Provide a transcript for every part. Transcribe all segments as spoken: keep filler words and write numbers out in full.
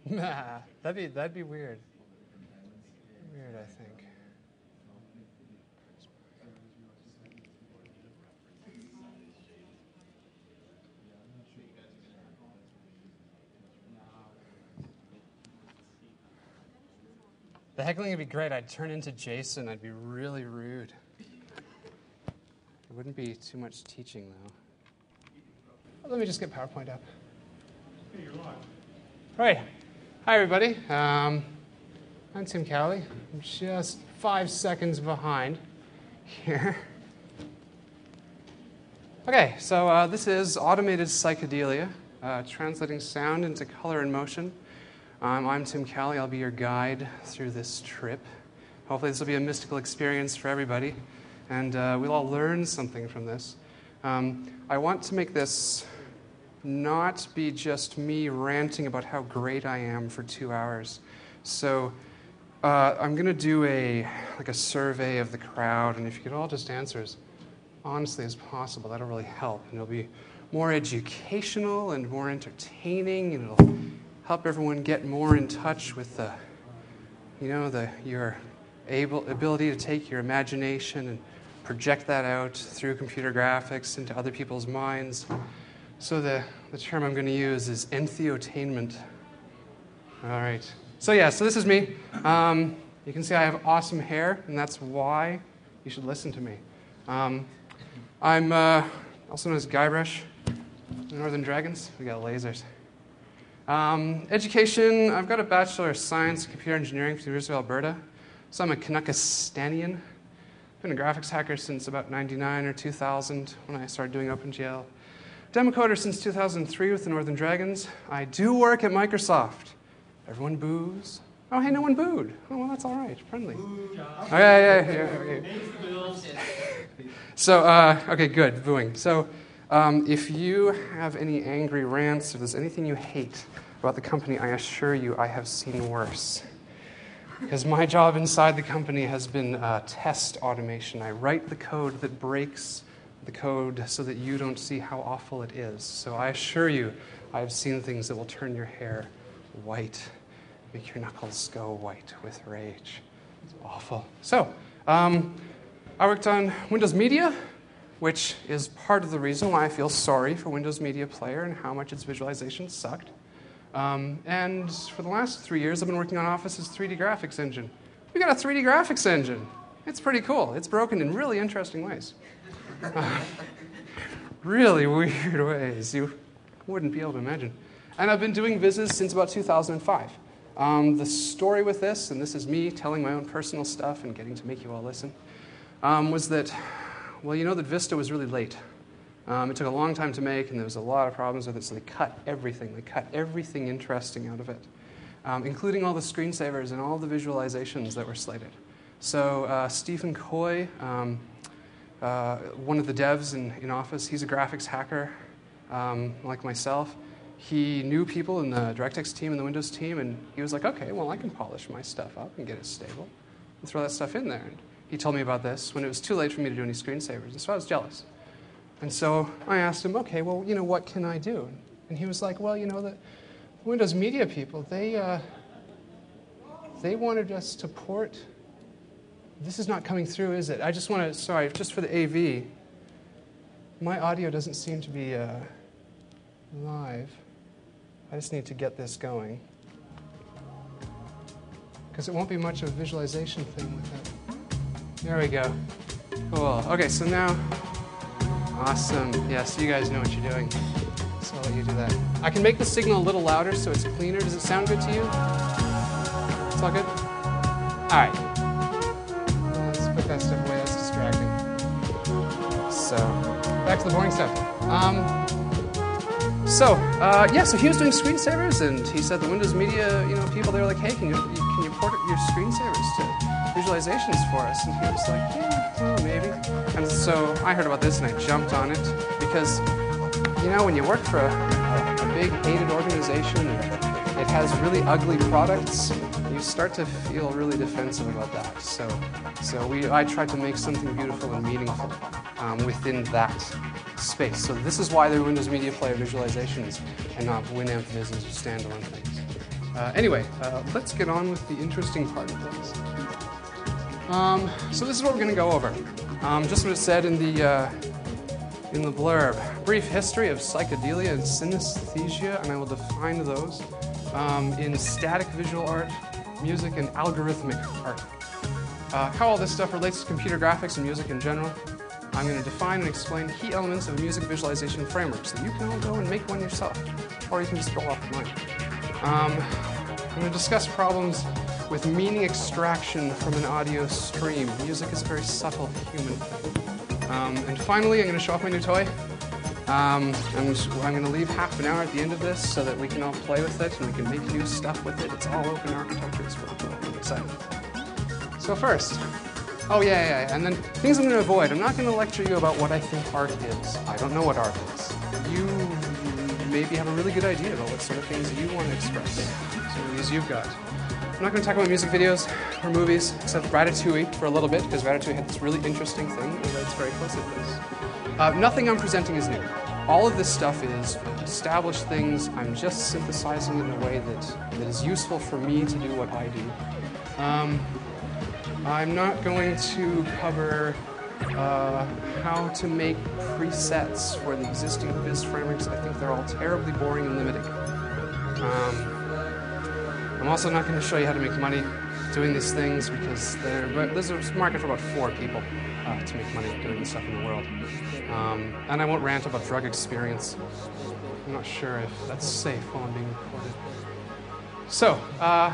Nah, that'd be that'd be weird. Weird, I think. The heckling would be great. I'd turn into Jason. I'd be really rude. It wouldn't be too much teaching, though. Let me just get PowerPoint up. Hey, you're live. All right. Hi, everybody. Um, I'm Tim Cowley. I'm just five seconds behind here. Okay, so uh, this is automated psychedelia, uh, translating sound into color and motion. Um, I'm Tim Cowley. I'll be your guide through this trip. Hopefully this will be a mystical experience for everybody, and uh, we'll all learn something from this. Um, I want to make this not be just me ranting about how great I am for two hours. So uh, I'm going to do a like a survey of the crowd, and if you could all just answer as honestly as possible, that'll really help. And it'll be more educational and more entertaining, and it'll help everyone get more in touch with the, you know, the your able ability to take your imagination and project that out through computer graphics into other people's minds. So the, the term I'm going to use is entheotainment. All right. So yeah, so this is me. Um, you can see I have awesome hair, and that's why you should listen to me. Um, I'm uh, also known as Guybrush, the Northern Dragons. We got lasers. Um, education, I've got a Bachelor of Science in Computer Engineering from the University of Alberta. So I'm a Canuckistanian. I've been a graphics hacker since about ninety-nine or two thousand when I started doing OpenGL. Democoder since two thousand three with the Northern Dragons. I do work at Microsoft. Everyone boos. Oh, hey, no one booed. Oh, well, that's all right. Friendly. Boo, oh, yeah, yeah, yeah. Okay. So, uh, okay, good. Booing. So, um, if you have any angry rants, if there's anything you hate about the company, I assure you I have seen worse. Because my job inside the company has been uh, test automation. I write the code that breaks the code so that you don't see how awful it is. So I assure you, I've seen things that will turn your hair white, make your knuckles go white with rage. It's awful. So, um, I worked on Windows Media, which is part of the reason why I feel sorry for Windows Media Player and how much its visualization sucked. Um, and for the last three years, I've been working on Office's three D graphics engine. We got a three D graphics engine. It's pretty cool. It's broken in really interesting ways. Uh, really weird ways you wouldn't be able to imagine. And I've been doing Vizzes since about two thousand five. Um, the story with this, and this is me telling my own personal stuff and getting to make you all listen, um, was that, well, you know that Vista was really late. Um, it took a long time to make, and there was a lot of problems with it, so they cut everything. They cut everything interesting out of it, um, including all the screensavers and all the visualizations that were slated. So uh, Stephen Coy, um, uh, one of the devs in, in Office, he's a graphics hacker um, like myself. He knew people in the DirectX team and the Windows team, and he was like, okay, well, I can polish my stuff up and get it stable and throw that stuff in there. And he told me about this when it was too late for me to do any screensavers, and so I was jealous. And so I asked him, okay, well, you know, what can I do? And he was like, well, you know, the Windows Media people, they uh, they wanted us to port. This is not coming through, is it? I just want to, sorry, just for the A V, my audio doesn't seem to be uh, live. I just need to get this going. Because it won't be much of a visualization thing with it. There we go. Cool. Okay, so now, awesome. Yeah, so you guys know what you're doing. So I'll let you do that. I can make the signal a little louder so it's cleaner. Does it sound good to you? It's all good? All right. Let's put that stuff away. That's distracting. So, back to the boring stuff. Um, so, uh, yeah, so he was doing screensavers, and he said the Windows Media, you know, people, they were like, hey, can you, can you port your screensavers to visualizations for us? And he was like, yeah, well, maybe. And so I heard about this, and I jumped on it, because, you know, when you work for a, a, a big, hated organization, and it has really ugly products, you start to feel really defensive about that. So, so we, I tried to make something beautiful and meaningful um, within that space. So this is why they're Windows Media Player visualizations and not Winamp Vizzes or standalone things. Uh, anyway, uh, let's get on with the interesting part of this. Um, so this is what we're going to go over. Um, just what it said in the uh, in the blurb. Brief history of psychedelia and synesthesia, and I will define those um, in static visual art, music, and algorithmic art. Uh, how all this stuff relates to computer graphics and music in general. I'm going to define and explain key elements of a music visualization framework so that you can all go and make one yourself, or you can just go off of mine. Um, I'm going to discuss problems with meaning extraction from an audio stream. Music is a very subtle human thing. Um, and finally, I'm going to show off my new toy. Um, I'm, I'm going to leave half an hour at the end of this so that we can all play with it and we can make new stuff with it. It's all open architecture. It's really cool. I'm excited. So first, oh yeah, yeah, yeah, and then things I'm going to avoid. I'm not going to lecture you about what I think art is. I don't know what art is. You maybe have a really good idea about what sort of things you want to express. Some of these you've got. I'm not going to talk about music videos or movies, except Ratatouille for a little bit, because Ratatouille had this really interesting thing that relates very closely to this. Uh, nothing I'm presenting is new. All of this stuff is established things. I'm just synthesizing it in a way that, that is useful for me to do what I do. Um, I'm not going to cover uh, how to make presets for the existing Viz frameworks. I think they're all terribly boring and limiting. Um, I'm also not going to show you how to make money doing these things because there's a market for about four people uh, to make money doing this stuff in the world. Um, and I won't rant about drug experience. I'm not sure if that's safe while I'm being recorded. So, uh,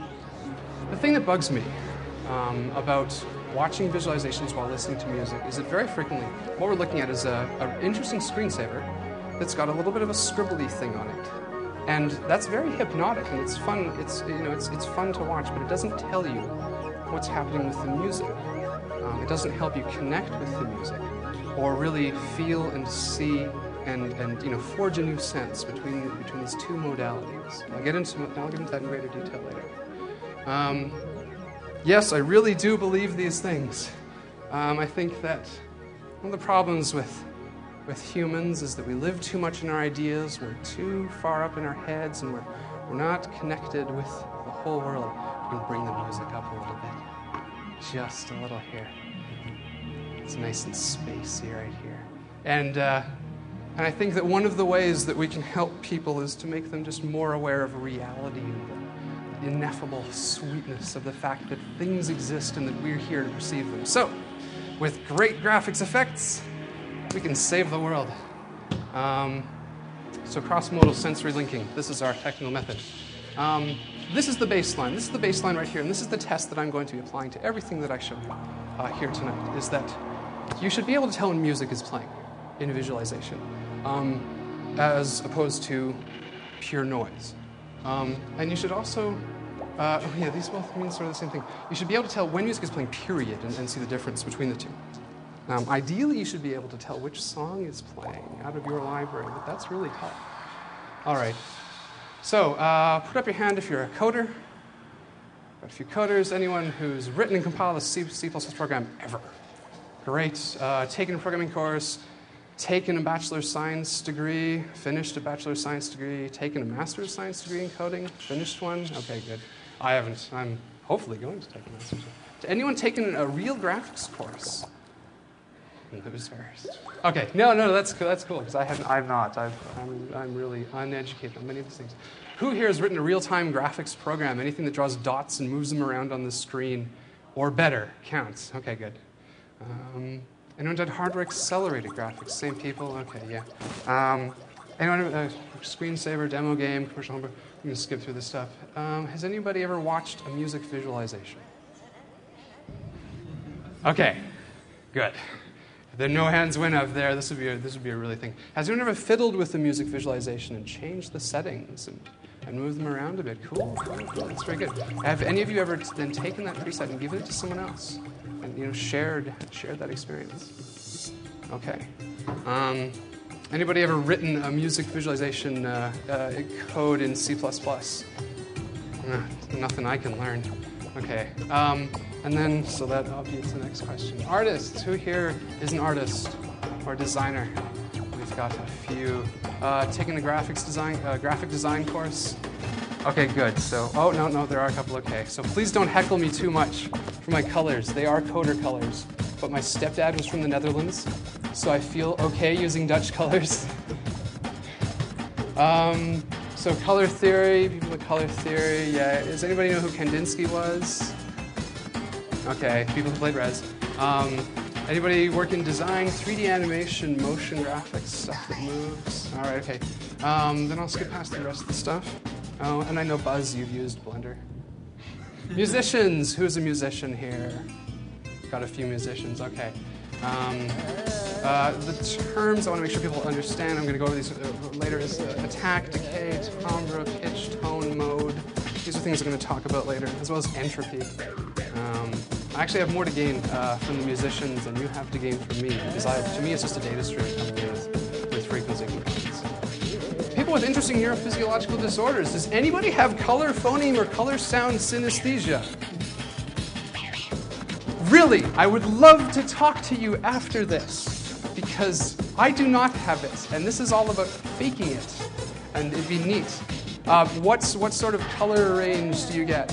the thing that bugs me um, about watching visualizations while listening to music is that very frequently what we're looking at is an interesting screensaver that's got a little bit of a scribbly thing on it. And that's very hypnotic, and it's fun. It's you know, it's it's fun to watch, but it doesn't tell you what's happening with the music. Um, it doesn't help you connect with the music, or really feel and see and and you know forge a new sense between between these two modalities. I'll get into I'll get into that in greater detail later. Um, yes, I really do believe these things. Um, I think that one of the problems with with humans is that we live too much in our ideas, we're too far up in our heads, and we're, we're not connected with the whole world. I'm going to bring the music up a little bit. Just a little here. It's nice and spacey right here. And, uh, and I think that one of the ways that we can help people is to make them just more aware of reality and the ineffable sweetness of the fact that things exist and that we're here to perceive them. So, with great graphics effects, we can save the world. Um, so cross-modal sensory linking, this is our technical method. Um, this is the baseline. This is the baseline right here, and this is the test that I'm going to be applying to everything that I show you uh, here tonight, is that you should be able to tell when music is playing in visualization, um, as opposed to pure noise. Um, and you should also, uh, oh yeah, these both mean sort of the same thing. You should be able to tell when music is playing, period, and, and see the difference between the two. Um, ideally, you should be able to tell which song is playing out of your library, but that's really tough. All right. So, uh, put up your hand if you're a coder. Got a few coders. Anyone who's written and compiled a C, C plus plus program ever. Great. Uh, taken a programming course, taken a bachelor's science degree, finished a bachelor's science degree, taken a master's science degree in coding, finished one. Okay, good. I haven't. I'm hopefully going to take a master's. Anyone taken a real graphics course? Who's first? Okay, no, no, that's cool. That's cool because I have, I'm not. I've, I'm, I'm really uneducated on many of these things. Who here has written a real-time graphics program? Anything that draws dots and moves them around on the screen, or better, counts? Okay, good. Um, anyone done hardware-accelerated graphics? Same people? Okay, yeah. Um, anyone uh, screensaver, demo game, commercial homebrew? I'm going to skip through this stuff. Um, has anybody ever watched a music visualization? Okay, good. There are no hands went up there. This would be a, this would be a really thing. Has anyone ever fiddled with the music visualization and changed the settings and, and moved them around a bit? Cool, cool, cool. That's very good. Have any of you ever then taken that preset and given it to someone else and you know shared shared that experience? Okay. Um, anybody ever written a music visualization uh, uh, code in C plus plus? Uh, nothing I can learn. Okay. Um, And then, so that obviates the next question. Artists, who here is an artist or designer? We've got a few. Uh, taking a graphics design, uh, graphic design course. Okay, good. So, oh, no, no, there are a couple. Okay. So please don't heckle me too much for my colors. They are coder colors. But my stepdad was from the Netherlands, so I feel okay using Dutch colors. um, so color theory, people with color theory, yeah. Does anybody know who Kandinsky was? Okay, people who played Res. Um, anybody work in design, three D animation, motion graphics, stuff that moves? All right, okay. Um, then I'll skip past the rest of the stuff. Oh, and I know, Buzz, you've used Blender. Musicians, who's a musician here? Got a few musicians, okay. Um, uh, the terms I want to make sure people understand, I'm going to go over these later, is uh, attack, decay, timbre, pitch, tone, mode. These are things I'm going to talk about later, as well as entropy. Um, I actually have more to gain uh, from the musicians than you have to gain from me, because I, to me it's just a data stream coming in with, with frequency components. People with interesting neurophysiological disorders. Does anybody have color phoneme or color sound synesthesia? Really, I would love to talk to you after this, because I do not have it, and this is all about faking it, and it'd be neat. Uh, what's, what sort of color range do you get?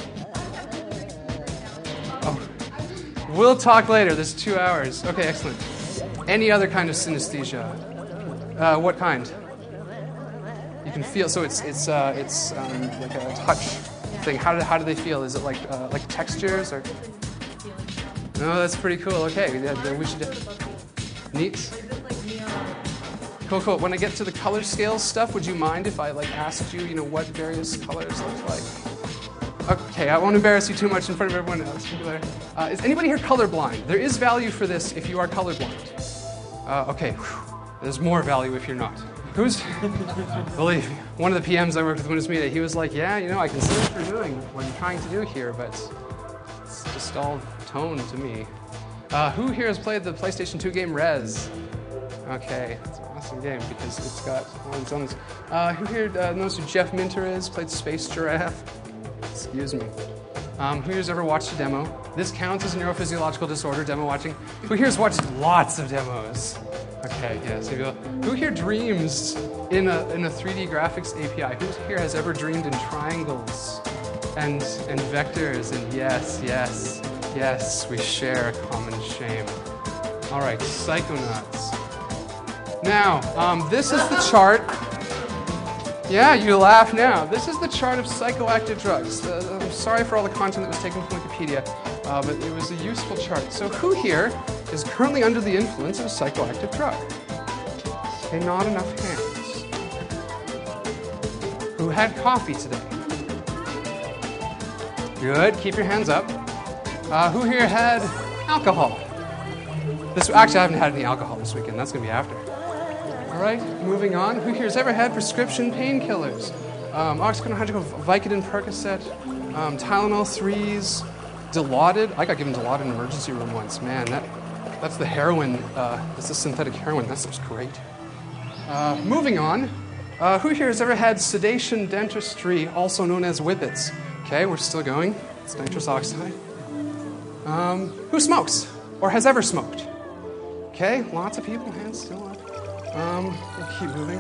Oh, we'll talk later. There's two hours. Okay, excellent. Any other kind of synesthesia? Uh, what kind? You can feel. So it's it's uh, it's um, like a touch thing. How do how do they feel? Is it like uh, like textures or? No, that's pretty cool. Okay, we should. Neat. Cool, cool. When I get to the color scale stuff, would you mind if I like asked you, you know, what various colors look like? Okay, I won't embarrass you too much in front of everyone else. Uh, is anybody here colorblind? There is value for this if you are colorblind. Uh, okay, whew. There's more value if you're not. Who's? Believe me, one of the P Ms I worked with Windows Media, he was like, yeah, you know, I can see what you're doing, what you're trying to do here, but it's just all tone to me. Uh, who here has played the PlayStation two game Res? Okay, it's an awesome game because it's got all its own. Uh, who here uh, knows who Jeff Minter is? Played Space Giraffe? Excuse me. Um, who here's ever watched a demo? This counts as a neurophysiological disorder, demo watching. Who here's watched lots of demos? Okay, yes. Yeah, so who here dreams in a, in a three D graphics A P I? Who here has ever dreamed in triangles and, and vectors? And yes, yes, yes, we share a common shame. All right, psychonauts. Now, um, this is the chart. Yeah, you laugh now. This is the chart of psychoactive drugs. Uh, I'm sorry for all the content that was taken from Wikipedia, uh, but it was a useful chart. So who here is currently under the influence of a psychoactive drug? Okay, not enough hands. Who had coffee today? Good, keep your hands up. Uh, who here had alcohol? This, actually, I haven't had any alcohol this weekend. That's going to be after. All right, moving on. Who here has ever had prescription painkillers? Um, oxycodone, Vicodin, Percocet, um, Tylenol threes, Dilaudid. I got given Dilaudid in an emergency room once. Man, that that's the heroin. Uh, that's the synthetic heroin. That stuff's great. Uh, moving on. Uh, who here has ever had sedation dentistry, also known as whippets? Okay, we're still going. It's nitrous oxide. Um, who smokes or has ever smoked? Okay, lots of people. Hands still up. Um, we'll keep moving.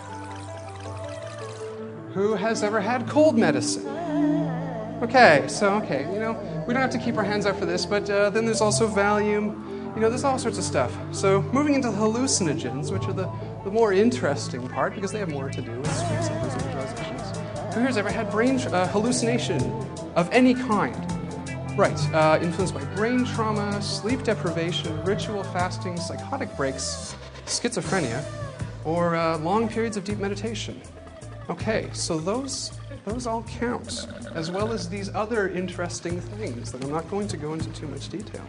Who has ever had cold medicine? Okay, so, okay, you know, we don't have to keep our hands up for this, but uh, then there's also Valium. You know, there's all sorts of stuff. So, moving into hallucinogens, which are the, the more interesting part, because they have more to do with sleep cycles and hallucinations. Who here's ever had brain uh, hallucination of any kind? Right, uh, influenced by brain trauma, sleep deprivation, ritual fasting, psychotic breaks, schizophrenia, or uh, long periods of deep meditation. Okay, so those those all count, as well as these other interesting things that I'm not going to go into too much detail.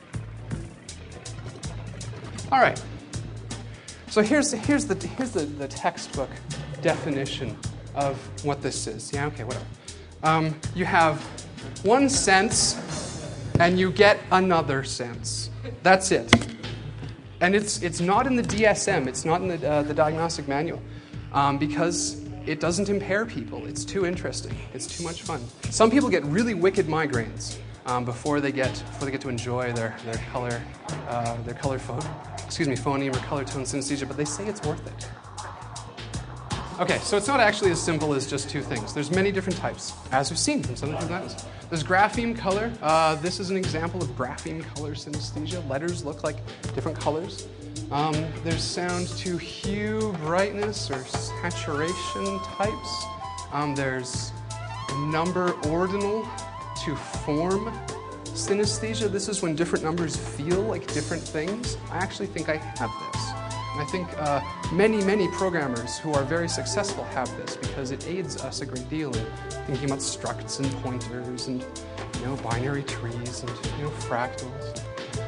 All right. So here's here's the here's the, the textbook definition of what this is. Yeah, okay, whatever. Um, you have one sense, and you get another sense. That's it. And it's it's not in the D S M, it's not in the, uh, the diagnostic manual, um, because it doesn't impair people. It's too interesting. It's too much fun. Some people get really wicked migraines um, before they get before they get to enjoy their their color uh, their color phone, excuse me, phoneme or color tone synesthesia, but they say it's worth it. Okay, so it's not actually as simple as just two things. There's many different types, as we've seen from some of the different methods. There's grapheme color. Uh, this is an example of grapheme color synesthesia. Letters look like different colors. Um, there's sound to hue, brightness, or saturation types. Um, there's number ordinal to form synesthesia. This is when different numbers feel like different things. I actually think I have this. And I think uh, many, many programmers who are very successful have this because it aids us a great deal in thinking about structs and pointers and, you know, binary trees and, you know, fractals.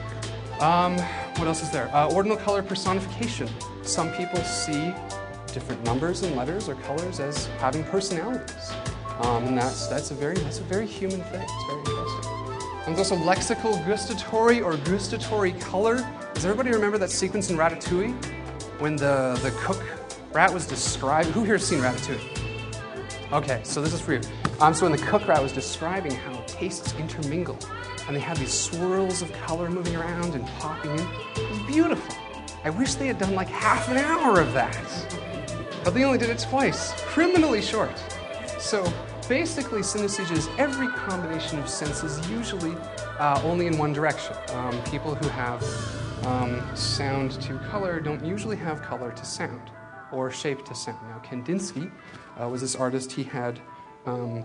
Um, what else is there? Uh, ordinal color personification. Some people see different numbers and letters or colors as having personalities. Um, and that's, that's, a very, that's a very human thing. It's very interesting. And there's also lexical gustatory or gustatory color. Does everybody remember that sequence in Ratatouille when the, the cook rat was described? Who here has seen Ratatouille? Okay, so this is for you. Um, so when the cook rat was describing how tastes intermingle, and they had these swirls of color moving around and popping in, it was beautiful. I wish they had done like half an hour of that. But they only did it twice. Criminally short. So basically, synesthesia is every combination of senses, usually uh, only in one direction. Um, people who have um, sound to color don't usually have color to sound, or shape to sound. Now, Kandinsky uh, was this artist. He had um,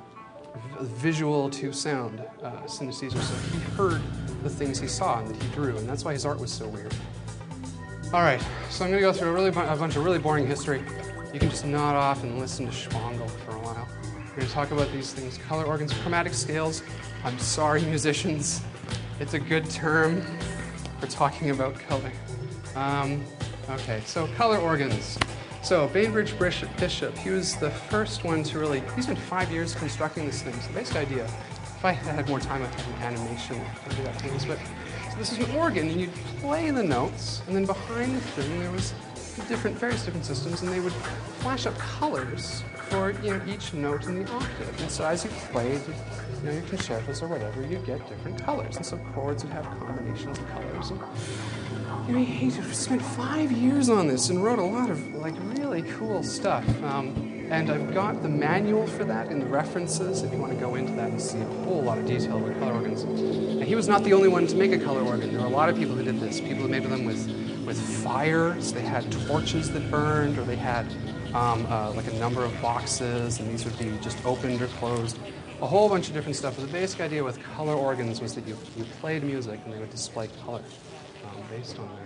visual to sound uh, synesthesia, so he heard the things he saw and that he drew, and that's why his art was so weird. All right, so I'm going to go through a, really bu a bunch of really boring history. You can just nod off and listen to Schwangel for a while. We're going to talk about these things. Color organs, chromatic scales. I'm sorry, musicians. It's a good term for talking about color. Um, okay, so color organs. So Bainbridge Bishop, he was the first one to really, he spent five years constructing this thing. So the basic idea, if I had more time, I'd have an animation to do that things. But so this is an organ, and you'd play the notes, and then behind the thing there was different, various different systems, and they would flash up colors for, you know, each note in the octave. And so as you played, you know, your concertos or whatever, you'd get different colors. And so chords would have combinations of colors. And, you know, he spent five years on this and wrote a lot of, like, really cool stuff. Um, and I've got the manual for that in the references if you want to go into that and see a whole lot of detail about color organs. And he was not the only one to make a color organ. There were a lot of people who did this. People who made them with, with fire. So they had torches that burned, or they had um, uh, like a number of boxes, and these would be just opened or closed. A whole bunch of different stuff. But the basic idea with color organs was that you, you played music and they would display color um, based on that.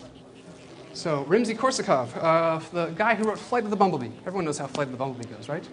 So Rimsky-Korsakov, uh, the guy who wrote Flight of the Bumblebee. Everyone knows how Flight of the Bumblebee goes, right?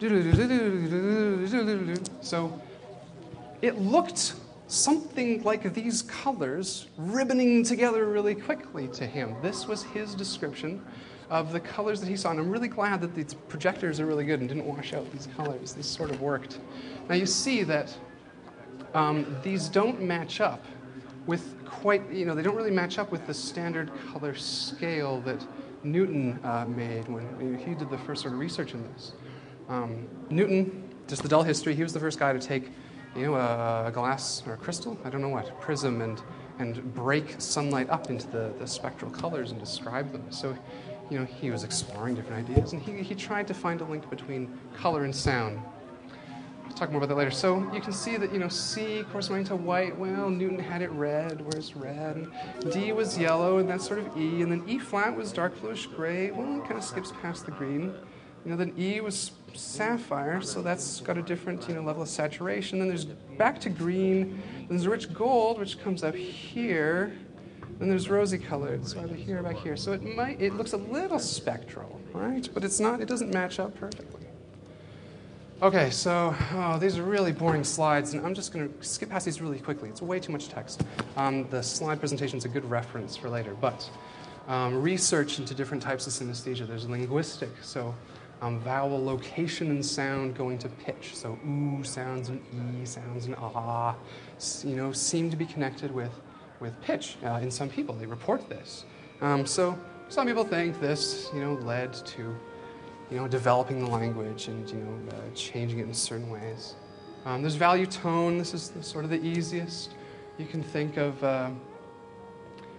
So it looked something like these colors ribboning together really quickly to him. This was his description of the colors that he saw. And I'm really glad that these projectors are really good and didn't wash out these colors. These sort of worked. Now you see that um, these don't match up with quite, you know, they don't really match up with the standard color scale that Newton uh, made when he did the first sort of research in this. Um, Newton, just the dull history, he was the first guy to take, you know, a, a glass or a crystal, I don't know what, prism, and and break sunlight up into the, the spectral colors and describe them. So, you know, he was exploring different ideas, and he, he tried to find a link between color and sound. We'll talk more about that later. So you can see that, you know, C corresponding to white, well, Newton had it red, where's red? And D was yellow, and that's sort of E, and then E flat was dark bluish gray, well, it kind of skips past the green. You know, then E was sapphire, so that's got a different, you know, level of saturation. Then there's back to green, then there's rich gold, which comes up here. Then there's rosy colored, so either here or back here. So it might, it looks a little spectral, right? But it's not, it doesn't match up perfectly. Okay, so oh, these are really boring slides, and I'm just going to skip past these really quickly. It's way too much text. Um, the slide presentation is a good reference for later, but um, research into different types of synesthesia. There's linguistic, so um, vowel location and sound going to pitch. So ooh sounds and e sounds and ah, you know, seem to be connected with with pitch uh, in some people. They report this. Um, so some people think this, you know, led to, you know, developing the language and, you know, uh, changing it in certain ways. Um, there's value tone. This is the, sort of the easiest. You can think of uh,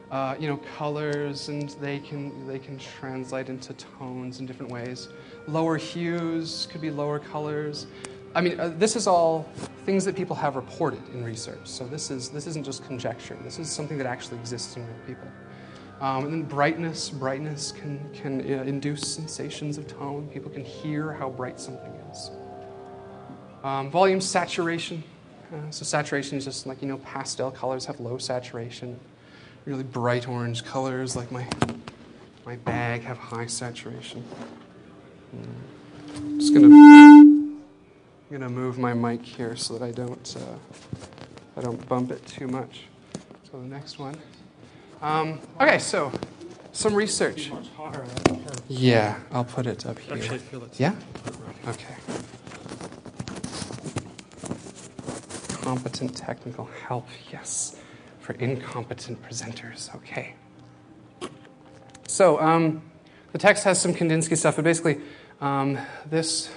uh, you know, colors, and they can, they can translate into tones in different ways. Lower hues could be lower colors. I mean, uh, this is all things that people have reported in research. So this, is, this isn't just conjecture. This is something that actually exists in real people. Um, and then brightness. Brightness can, can uh, induce sensations of tone. People can hear how bright something is. Um, volume, saturation. Uh, so saturation is just like, you know, pastel colors have low saturation. Really bright orange colors, like my, my bag, have high saturation. I'm just gonna, I'm gonna move my mic here so that I don't, uh, I don't bump it too much. So the next one. Um, okay, so some research. Yeah, I'll put it up here. Actually, feel it. Yeah? Okay. Competent technical help, yes, for incompetent presenters. Okay. So um, the text has some Kandinsky stuff, but basically um, this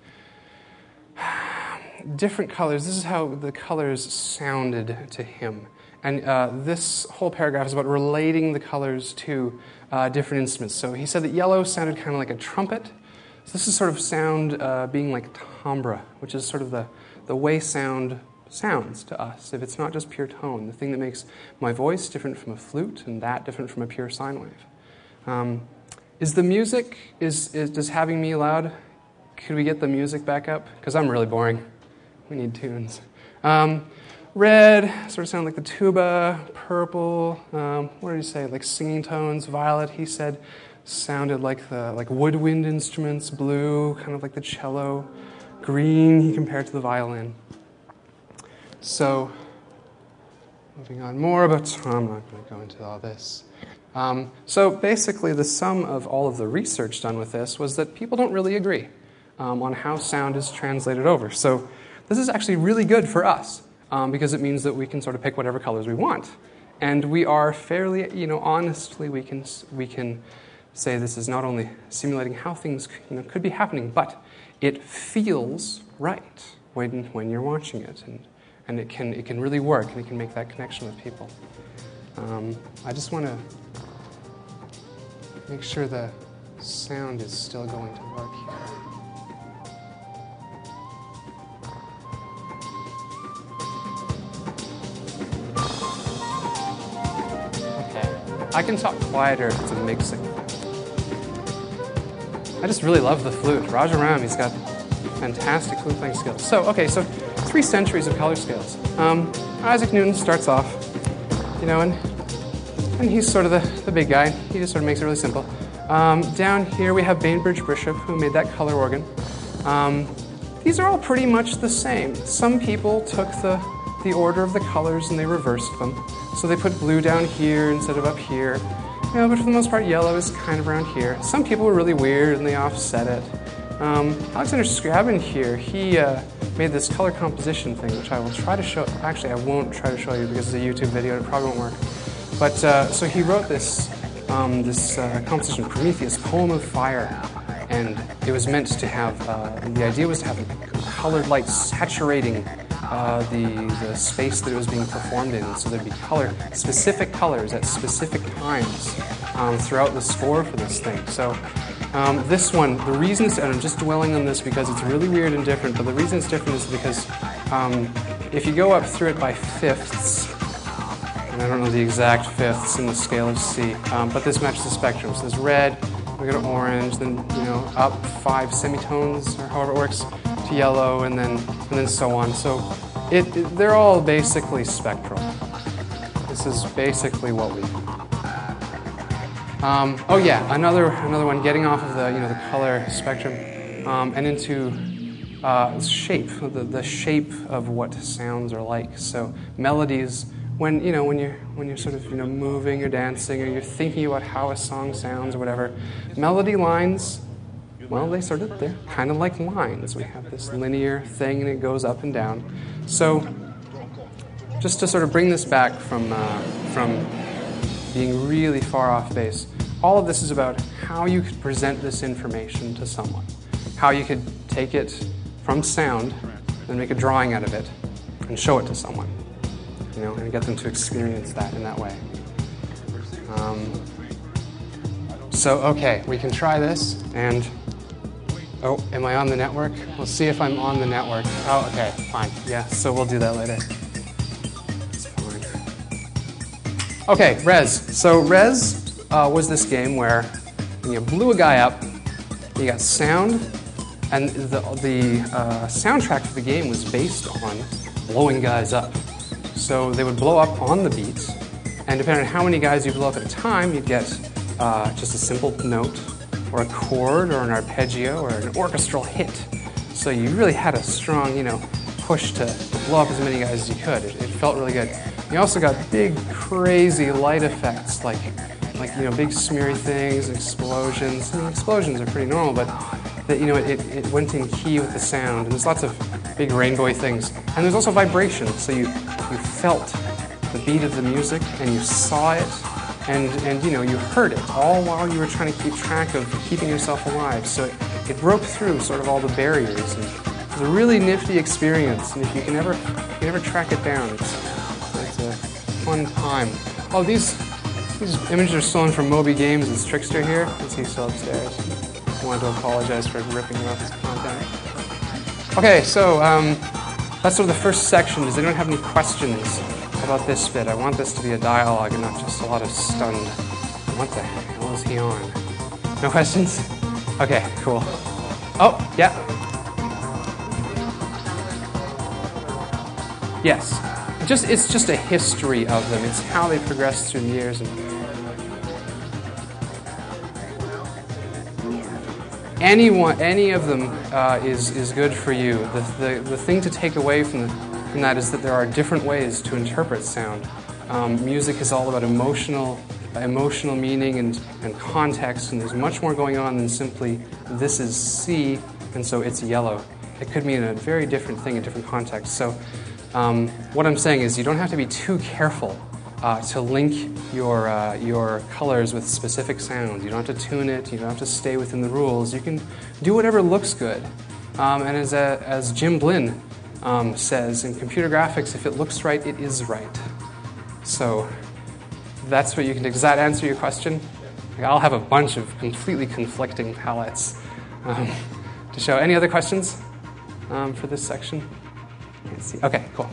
different colors. This is how the colors sounded to him. And uh, this whole paragraph is about relating the colors to uh, different instruments. So he said that yellow sounded kind of like a trumpet. So this is sort of sound uh, being like timbre, which is sort of the, the way sound sounds to us. If it's not just pure tone, the thing that makes my voice different from a flute and that different from a pure sine wave. Um, is the music, is, is does having me loud, could we get the music back up? Because I'm really boring. We need tunes. Um, Red, sort of sound like the tuba. Purple, um, what did he say? Like singing tones. Violet, he said, sounded like the like woodwind instruments. Blue, kind of like the cello. Green, he compared to the violin. So, moving on more, but I'm not going to go into all this. Um, so basically, the sum of all of the research done with this was that people don't really agree um, on how sound is translated over. So this is actually really good for us. Um, because it means that we can sort of pick whatever colors we want. And we are fairly, you know, honestly, we can we can say this is not only simulating how things, you know, could be happening, but it feels right when when you're watching it, and and it can it can really work, and it can make that connection with people. Um, I just want to make sure the sound is still going to work here. I can talk quieter if it's a mixing. I just really love the flute. Raja Ram, he's got fantastic flute playing skills. So, okay, so three centuries of color scales. Um, Isaac Newton starts off, you know, and and he's sort of the, the big guy. He just sort of makes it really simple. Um, down here we have Bainbridge Bishop, who made that color organ. Um, these are all pretty much the same. Some people took the, the order of the colors and they reversed them. So they put blue down here instead of up here. You know, but for the most part, yellow is kind of around here. Some people were really weird and they offset it. Um, Alexander Scriabin here, he uh, made this color composition thing, which I will try to show. Actually, I won't try to show you because it's a YouTube video. It probably won't work. But uh, so he wrote this um, this uh, composition, Prometheus, Poem of Fire, and it was meant to have. Uh, the idea was to have colored light saturating Uh, the, the space that it was being performed in, so there'd be color, specific colors at specific times um, throughout the score for this thing. So um, this one, the reason it's, and I'm just dwelling on this because it's really weird and different, but the reason it's different is because um, if you go up through it by fifths, and I don't know the exact fifths in the scale of C, um, but this matches the spectrum. So there's red, we go to orange, then you know up five semitones or however it works to yellow, and then and then so on. So it, it they're all basically spectral. This is basically what we. Um, oh yeah, another another one. Getting off of the you know the color spectrum um, and into uh, shape, the the shape of what sounds are like. So melodies. When you know when you're when you're sort of you know moving or dancing or you're thinking about how a song sounds or whatever, melody lines, well they sort of they're kind of like lines. We have this linear thing and it goes up and down. So just to sort of bring this back from uh, from being really far off base, all of this is about how you could present this information to someone, how you could take it from sound and make a drawing out of it and show it to someone. You know, and get them to experience that in that way. Um, so, okay, we can try this, and, oh, am I on the network? We'll see if I'm on the network. Oh, okay, fine, yeah, so we'll do that later. It's fine. Okay, Res. So Res uh, was this game where you blew a guy up, you got sound, and the, the uh, soundtrack for the game was based on blowing guys up. So they would blow up on the beat, and depending on how many guys you blow up at a time, you'd get uh, just a simple note, or a chord, or an arpeggio, or an orchestral hit. So you really had a strong, you know, push to blow up as many guys as you could. It, it felt really good. You also got big, crazy light effects, like, like you know, big smeary things, explosions. I mean, explosions are pretty normal, but that, you know, it, it went in key with the sound. And there's lots of big rainbowy things. And there's also vibration, so you you felt the beat of the music, and you saw it, and and you know, you heard it, all while you were trying to keep track of keeping yourself alive. So it, it broke through sort of all the barriers. And it was a really nifty experience. And if you can ever you can ever track it down, it's it's a fun time. Oh, these these images are stolen from Moby Games. It's Trickster here. Is he still upstairs? I wanted to apologize for ripping him off his content. Okay, so um, that's sort of the first section. Does anyone have any questions about this bit? I want this to be a dialogue and not just a lot of stunned, what the hell is he on? No questions? Okay, cool. Oh, yeah. Yes. Just, it's just a history of them. It's how they progressed through the years. And anyone, any of them uh, is, is good for you. The, the, the thing to take away from, the, from that is that there are different ways to interpret sound. Um, music is all about emotional, emotional meaning and, and context, and there's much more going on than simply this is C, and so it's yellow. It could mean a very different thing in different contexts. So um, what I'm saying is you don't have to be too careful Uh, to link your, uh, your colors with specific sounds. You don't have to tune it, you don't have to stay within the rules. You can do whatever looks good. Um, and as, a, as Jim Blinn um, says, in computer graphics, if it looks right, it is right. So that's what you can do. Does that answer your question? Like, I'll have a bunch of completely conflicting palettes um, to show. Any other questions um, for this section? Can't see. Okay, cool.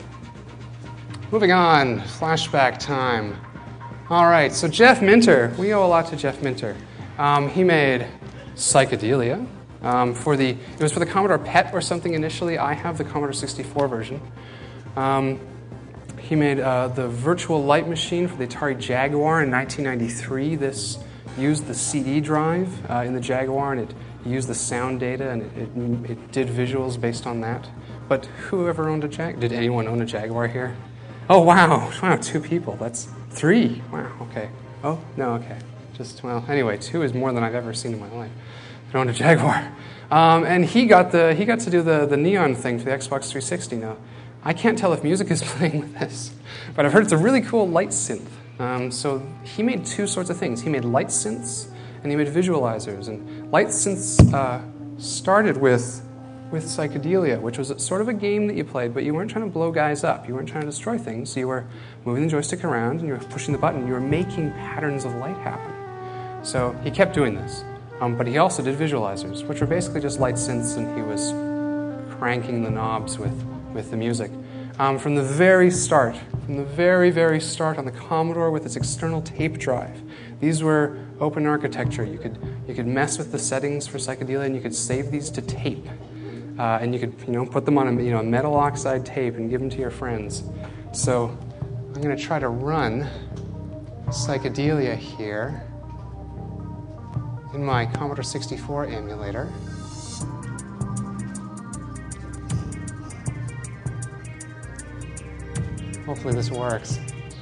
Moving on, flashback time. All right, so Jeff Minter, we owe a lot to Jeff Minter. Um, he made Psychedelia um, for the, it was for the Commodore P E T or something initially. I have the Commodore sixty-four version. Um, he made uh, the virtual light machine for the Atari Jaguar in nineteen ninety-three. This used the C D drive uh, in the Jaguar, and it used the sound data, and it, it, it did visuals based on that. But whoever owned a Jag, did anyone own a Jaguar here? Oh, wow. Wow, two people. That's three. Wow, okay. Oh, no, okay. Just, well, anyway, two is more than I've ever seen in my life. I owned a Jaguar. Um, and he got the he got to do the, the neon thing for the Xbox three sixty now. I can't tell if music is playing with this, but I've heard it's a really cool light synth. Um, so he made two sorts of things. He made light synths, and he made visualizers. And light synths uh, started with... with Psychedelia, which was sort of a game that you played, but you weren't trying to blow guys up. You weren't trying to destroy things. You were moving the joystick around, and you were pushing the button. You were making patterns of light happen. So he kept doing this. Um, but he also did visualizers, which were basically just light synths, and he was cranking the knobs with, with the music. Um, from the very start, from the very, very start on the Commodore with its external tape drive, these were open architecture. You could, you could mess with the settings for Psychedelia, and you could save these to tape. Uh, and you could, you know, put them on a, you know, metal oxide tape and give them to your friends. So I'm going to try to run Psychedelia here in my Commodore sixty-four emulator. Hopefully this works.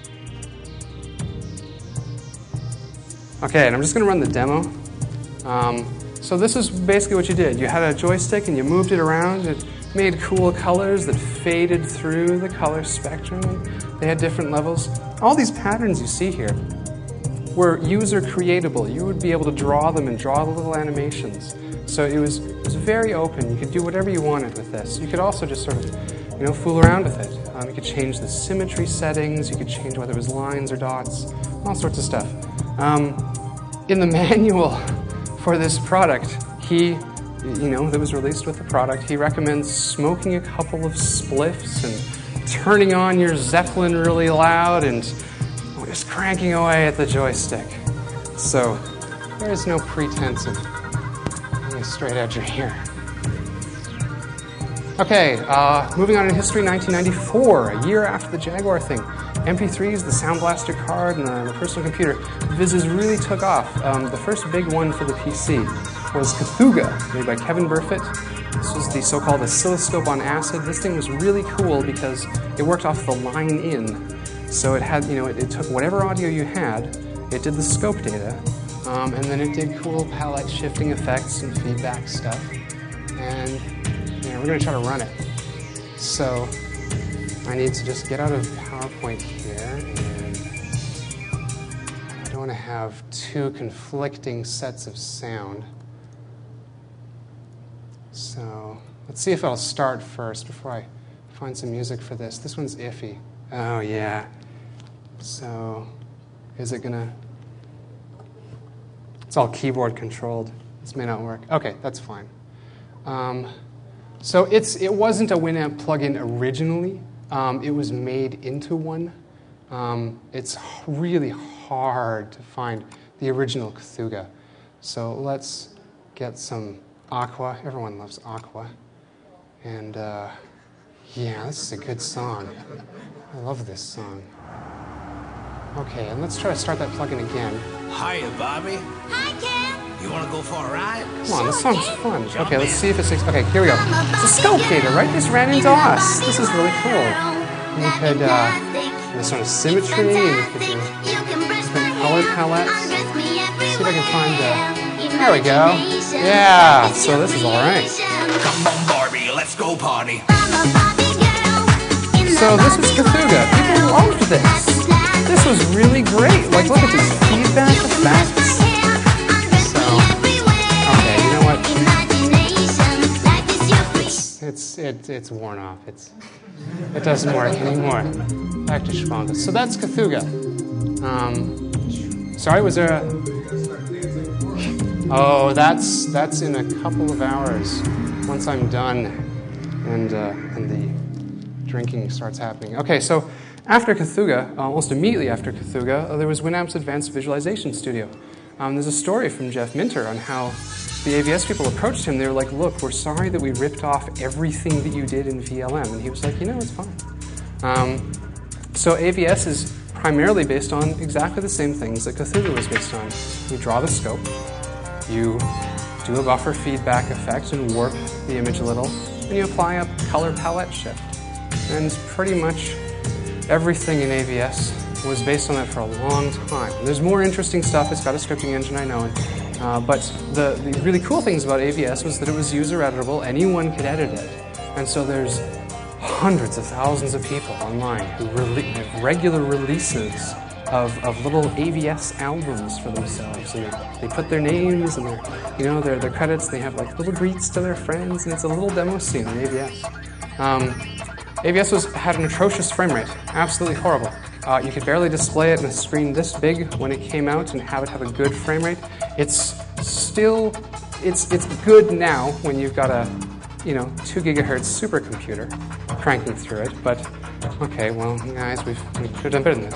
Okay, and I'm just going to run the demo. Um, So this is basically what you did. You had a joystick and you moved it around. It made cool colors that faded through the color spectrum. They had different levels. All these patterns you see here were user creatable. You would be able to draw them and draw the little animations. So it was, it was very open. You could do whatever you wanted with this. You could also just sort of, you know, fool around with it. Um, you could change the symmetry settings. You could change whether it was lines or dots, all sorts of stuff. Um, in the manual for this product, he, you know, that was released with the product, he recommends smoking a couple of spliffs and turning on your Zeppelin really loud and just cranking away at the joystick. So there is no pretense of being a straight edger here. Okay, uh, moving on in history, nineteen ninety-four, a year after the Jaguar thing. M P threes, the Sound Blaster card, and the, the personal computer. Vizzes really took off. Um, the first big one for the P C was Cthulhu, made by Kevin Burfitt. This was the so-called oscilloscope on acid. This thing was really cool because it worked off the line in. So it had, you know, it, it took whatever audio you had, it did the scope data, um, and then it did cool palette shifting effects and feedback stuff. And you know, we're going to try to run it. So I need to just get out of PowerPoint here, and I don't want to have two conflicting sets of sound. So let's see if I'll start first before I find some music for this. This one's iffy. Oh, yeah. So is it going to... It's all keyboard controlled. This may not work. Okay, that's fine. Um, so it's it wasn't a Winamp plugin originally. Um, it was made into one. Um, it's really hard to find the original Cthulhu. So let's get some Aqua. Everyone loves Aqua. And uh, yeah, this is a good song. I love this song. Okay, and let's try to start that plugin again. Hiya, Bobby. Hi, Ken. You want to go for a ride? Come on, this song's fun. Okay, let's see if it's... Okay, here we go. It's a scope data, right? This ran into us. This is really cool. And you could, uh, this one is symmetry, and you could do different color palettes. Let's see if I can find the... There we go. Yeah, so this is all right. Come on, Barbie, let's go party. So this is Cthulhu. People loved this. This was really great. Like, look at these feedback effects. So, okay, you know what? It's it, it's worn off. It's it doesn't work anymore. Back to Schwanka. So that's Cthulhu. Um, sorry, was there a? Oh, that's that's in a couple of hours. Once I'm done, and uh, and the drinking starts happening. Okay, so after Cthulhu, almost immediately after Cthulhu, uh, there was Winamp's Advanced Visualization Studio. Um, there's a story from Jeff Minter on how the A V S people approached him. They were like, look, we're sorry that we ripped off everything that you did in V L M. And he was like, you know, it's fine. Um, so A V S is primarily based on exactly the same things that Cthulhu was based on. You draw the scope, you do a buffer feedback effect and warp the image a little, and you apply a color palette shift. And pretty much everything in A V S was based on that for a long time. There's more interesting stuff. It's got a scripting engine, I know. Uh, but the, the really cool things about A V S was that it was user editable. Anyone could edit it. And so there's hundreds of thousands of people online who rele have regular releases of, of little A V S albums for themselves. And they, they put their names and their, you know, their, their credits. They have like little greets to their friends, and it's a little demo scene in A V S. Um, A V S was, had an atrocious frame rate, absolutely horrible. Uh, you could barely display it on a screen this big when it came out and have it have a good frame rate. It's still, it's it's good now when you've got a, you know, two gigahertz supercomputer cranking through it. But okay, well, guys, we've we could have done better than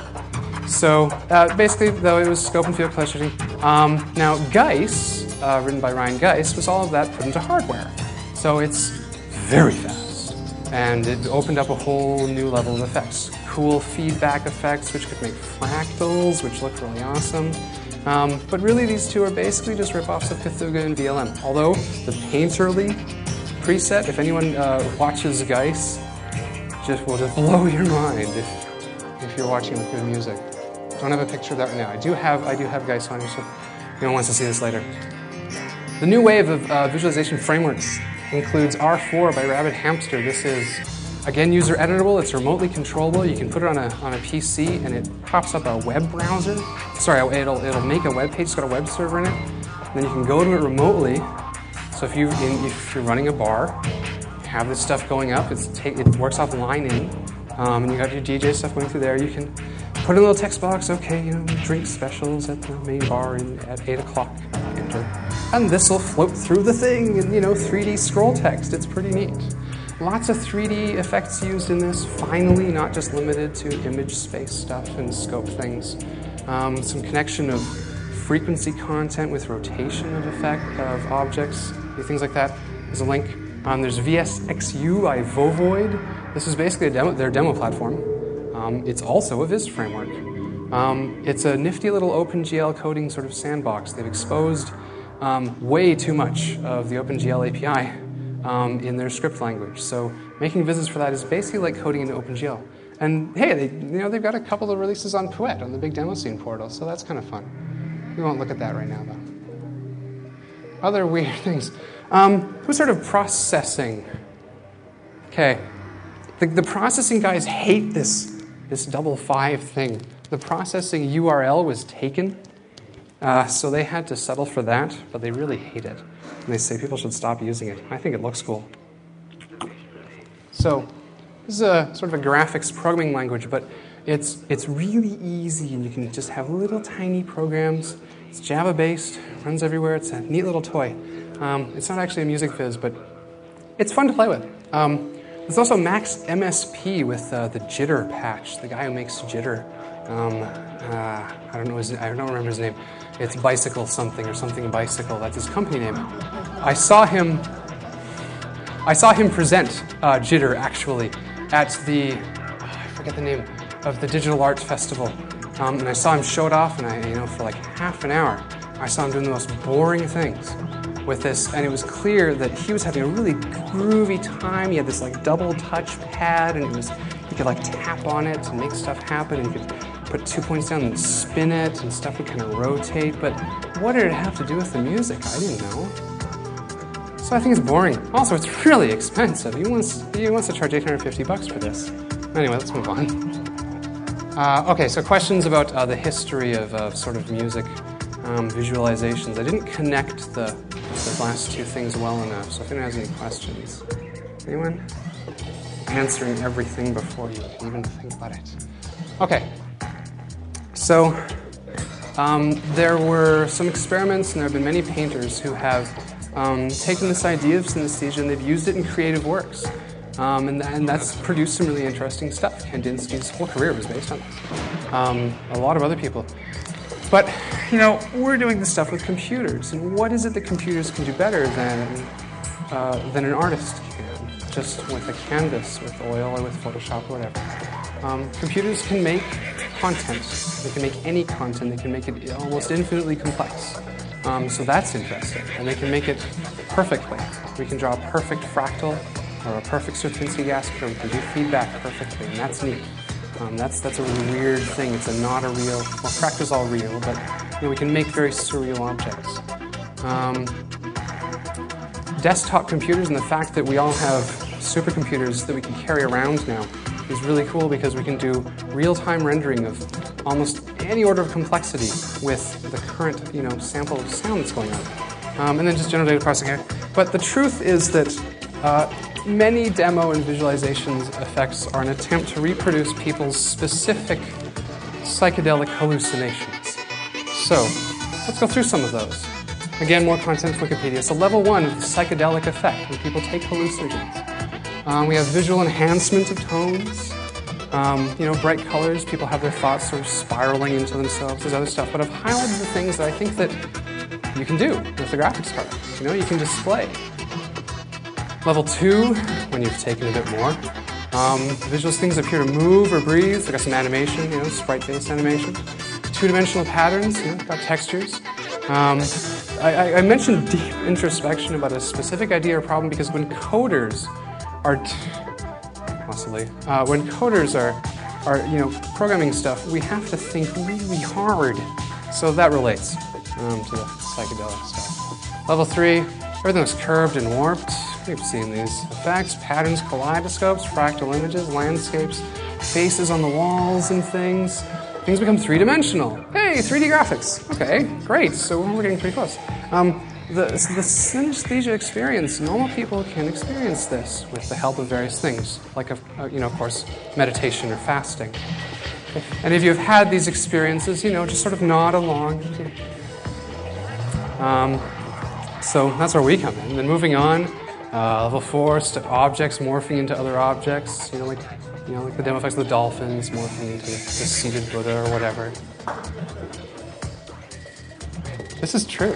this. So uh, basically, though, it was scope and field color shifting. Um, now, Geis, uh, written by Ryan Geis, was all of that put into hardware. So it's very fast. And it opened up a whole new level of effects. Cool feedback effects, which could make fractals, which look really awesome. Um, but really, these two are basically just rip-offs of Cthulhu and V L M. Although, the Painterly preset, if anyone uh, watches Geis, just will just blow your mind if, if you're watching with good music. Don't have a picture of that right now. I do have, I do have Geis on here, so if anyone wants to see this later. The new wave of uh, visualization frameworks includes R four by Rabbit Hamster. This is, again, user editable. It's remotely controllable. You can put it on a on a P C, and it pops up a web browser. Sorry, it'll it'll make a web page. It's got a web server in it. And then you can go to it remotely. So if you in, if you're running a bar, have this stuff going up. It's take, it works off line in, um, and you got your D J stuff going through there. You can put in a little text box, okay, you know, drink specials at the main bar in, at eight o'clock, enter. And this will float through the thing in, you know, three D scroll text. It's pretty neat. Lots of three D effects used in this, finally, not just limited to image space stuff and scope things. Um, some connection of frequency content with rotation of effect of objects, things like that. There's a link. Um, there's V S X U by Vovoid. This is basically a demo, their demo platform. Um, it's also a Viz framework. Um, it's a nifty little OpenGL coding sort of sandbox. They've exposed um, way too much of the OpenGL A P I um, in their script language. So making Vizes for that is basically like coding into OpenGL. And hey, they, you know, they've got a couple of releases on Pouet on the big demo scene portal, so that's kind of fun. We won't look at that right now, though. Other weird things. Um, who's sort of processing? Okay. The, the processing guys hate this, this double five thing. The processing U R L was taken, uh, so they had to settle for that, but they really hate it. And they say people should stop using it. I think it looks cool. So this is a sort of a graphics programming language, but it's, it's really easy, and you can just have little tiny programs. It's Java-based, runs everywhere. It's a neat little toy. Um, it's not actually a music viz, but it's fun to play with. Um, there's also Max M S P with uh, the Jitter patch, the guy who makes Jitter. Um, uh, I don't know his, I don't remember his name. It's Bicycle something or something Bicycle. That's his company name. I saw him. I saw him present uh, Jitter actually at the oh, I forget the name of the Digital Arts Festival, um, and I saw him show it off, and I, you know, for like half an hour, I saw him doing the most boring things with this, and it was clear that he was having a really groovy time. He had this like double touch pad, and it was he could like tap on it and make stuff happen, and he could put two points down and spin it, and stuff would kind of rotate. But what did it have to do with the music? I didn't know. So I think it's boring. Also, it's really expensive. He wants he wants to charge eight hundred fifty bucks for this. Anyway, let's move on. Uh, okay, so questions about uh, the history of uh, sort of music um, visualizations. I didn't connect the, the last two things well enough, so if anyone has any questions. Anyone? Answering everything before you even think about it. Okay, so um, there were some experiments, and there have been many painters who have um, taken this idea of synesthesia and they've used it in creative works. Um, and, and that's produced some really interesting stuff. Kandinsky's whole career was based on this. Um, a lot of other people. But, you know, we're doing this stuff with computers. And what is it that computers can do better than, uh, than an artist can? Just with a canvas, with oil, or with Photoshop, or whatever. Um, computers can make content. They can make any content. They can make it almost infinitely complex. Um, so that's interesting. And they can make it perfectly. We can draw a perfect fractal, or a perfect Sierpinski gas curve. We can do feedback perfectly, and that's neat. Um, that's that's a really weird thing. It's a not a real. Well, fractal's all real, but you know, we can make very surreal objects. Um, desktop computers and the fact that we all have supercomputers that we can carry around now is really cool because we can do real-time rendering of almost any order of complexity with the current, you know, sample of sound that's going on, um, and then just general data processing. But the truth is that. Uh, Many demo and visualizations effects are an attempt to reproduce people's specific psychedelic hallucinations. So, let's go through some of those. Again, more content from Wikipedia. So level one of the psychedelic effect, when people take hallucinogens. Um, we have visual enhancement of tones. Um, you know, bright colors, people have their thoughts sort of spiraling into themselves. There's other stuff. But I've highlighted the things that I think that you can do with the graphics card. You know, you can display. Level two, when you've taken a bit more, um, visual things appear to move or breathe. They've got some animation, you know, sprite-based animation. Two-dimensional patterns, you know, got textures. Um, I, I mentioned deep introspection about a specific idea or problem because when coders are, t- possibly, uh, when coders are, are, you know, programming stuff, we have to think really hard. So that relates um, to the psychedelic stuff. Level three, everything was curved and warped. We've seen these effects, patterns, kaleidoscopes, fractal images, landscapes, faces on the walls and things. Things become three-dimensional. Hey, three D graphics. Okay, great. So we're getting pretty close. Um, the, the synesthesia experience, normal people can experience this with the help of various things, like, a, a, you know, of course, meditation or fasting. And if you've had these experiences, you know, just sort of nod along. Um, so that's where we come in. And then moving on, uh, level four, st- objects morphing into other objects. You know, like you know, like the demo effects of the dolphins morphing into the seated Buddha or whatever. This is true.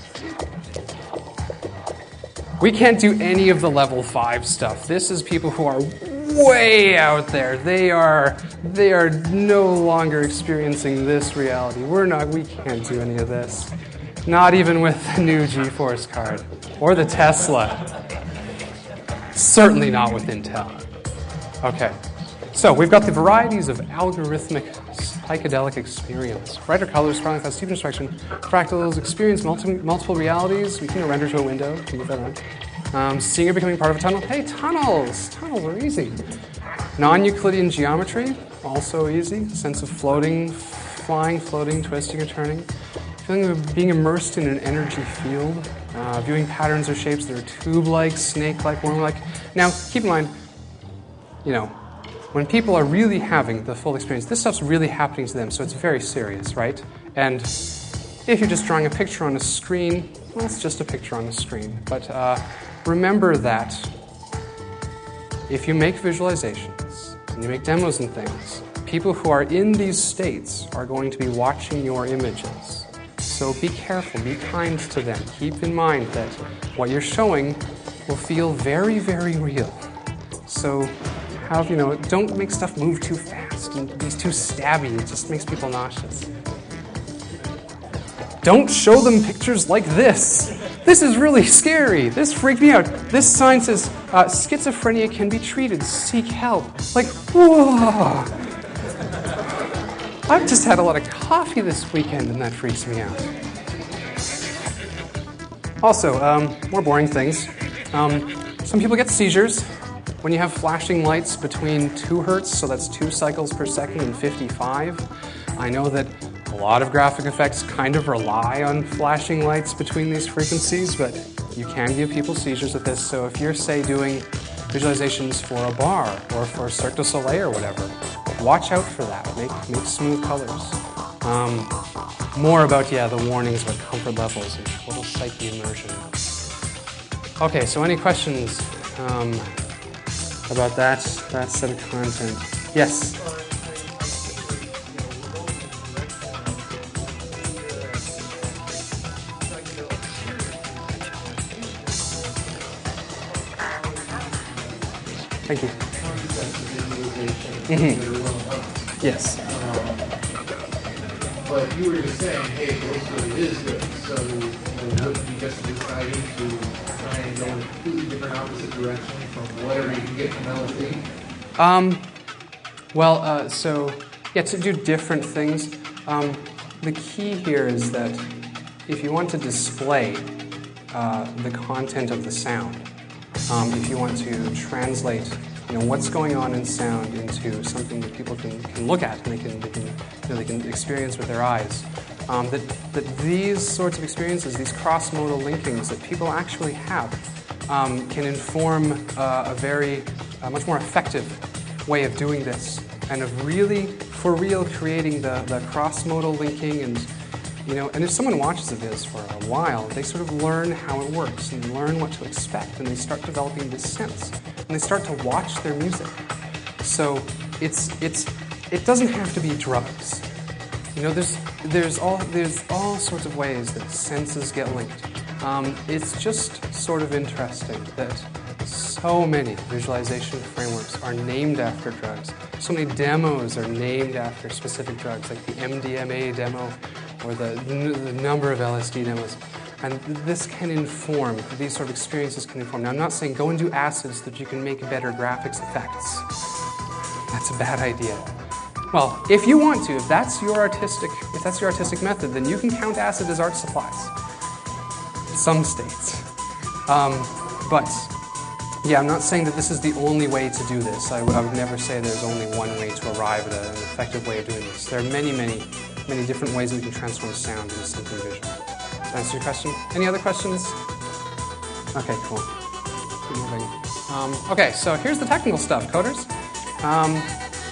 We can't do any of the level five stuff. This is people who are way out there. They are they are no longer experiencing this reality. We're not, we can't do any of this. Not even with the new GeForce card. Or the Tesla. Certainly not with Intel. Okay. So we've got the varieties of algorithmic psychedelic experience. Brighter colors, sprawling thoughts, deep introspection, fractals, experience multi- multiple realities. We can render to a window. Can move that around. Um, seeing or becoming part of a tunnel. Hey, tunnels! Tunnels are easy. Non-Euclidean geometry, also easy. Sense of floating, flying, floating, twisting, or turning. Feeling of being immersed in an energy field. Uh, viewing patterns or shapes that are tube-like, snake-like, worm-like. Now, keep in mind, you know, when people are really having the full experience, this stuff's really happening to them, so it's very serious, right? And if you're just drawing a picture on a screen, well, it's just a picture on a screen. But uh, remember that if you make visualizations and you make demos and things, people who are in these states are going to be watching your images. So be careful, be kind to them. Keep in mind that what you're showing will feel very, very real. So have, you know, don't make stuff move too fast and be too stabby. It just makes people nauseous. Don't show them pictures like this. This is really scary. This freaked me out. This sign says, uh, schizophrenia can be treated. Seek help. Like, whoa. I've just had a lot of coffee this weekend, and that freaks me out. Also, um, more boring things. Um, some people get seizures when you have flashing lights between two hertz, so that's two cycles per second, and fifty-five. I know that a lot of graphic effects kind of rely on flashing lights between these frequencies, but you can give people seizures with this. So if you're, say, doing visualizations for a bar or for Cirque du Soleil or whatever, watch out for that. Make, make smooth colors. Um, more about, yeah, the warnings about comfort levels and total psyche immersion. Okay, so any questions um, about that, that set of content? Yes? Thank you. Mm-hmm. Yes. Um, but you were just saying, hey, also it is good. So you know, wouldn't be just deciding to try and go in a completely different opposite direction from whatever you can get from L S D? Um, well, uh, so, yeah, to do different things. Um, the key here is that if you want to display uh, the content of the sound, Um, if you want to translate, you know, what's going on in sound into something that people can, can look at and they can, they can, you know, they can experience with their eyes, um, that, that these sorts of experiences, these cross-modal linkings that people actually have, um, can inform uh, a very, uh, much more effective way of doing this and of really, for real, creating the, the cross-modal linking and, you know, and if someone watches a viz for a while, they sort of learn how it works and learn what to expect, and they start developing this sense, and they start to watch their music. So it's it's it doesn't have to be drugs. You know, there's there's all there's all sorts of ways that senses get linked. Um, it's just sort of interesting that so many visualization frameworks are named after drugs. So many demos are named after specific drugs, like the M D M A demo, or the, the number of L S D demos. And this can inform, these sort of experiences can inform. Now, I'm not saying go and do acid so that you can make better graphics effects. That's a bad idea. Well, if you want to, if that's your artistic, if that's your artistic method, then you can count acid as art supplies. In some states. Um, but, yeah, I'm not saying that this is the only way to do this. I, I would never say there's only one way to arrive at a, an effective way of doing this. There are many, many many different ways that we can transform sound into something visual. Does that answer your question? Any other questions? Okay, cool. Keep moving. Um, okay, so here's the technical stuff, coders. Um,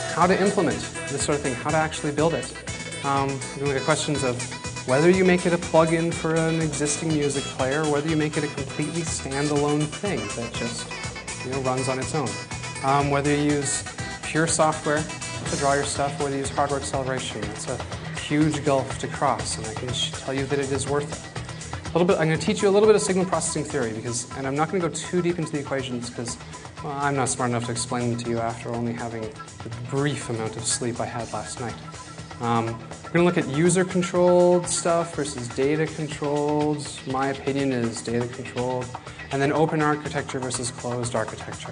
how to implement this sort of thing, how to actually build it. Um, we look at questions of whether you make it a plug-in for an existing music player, or whether you make it a completely standalone thing that just, you know, runs on its own. Um, whether you use pure software to draw your stuff, or whether you use hardware acceleration. It's a huge gulf to cross, and I can tell you that it is worth it. A little bit, I'm going to teach you a little bit of signal processing theory, because, and I'm not going to go too deep into the equations because well, I'm not smart enough to explain them to you after only having the brief amount of sleep I had last night. Um, we're going to look at user-controlled stuff versus data-controlled. My opinion is data-controlled. And then open architecture versus closed architecture.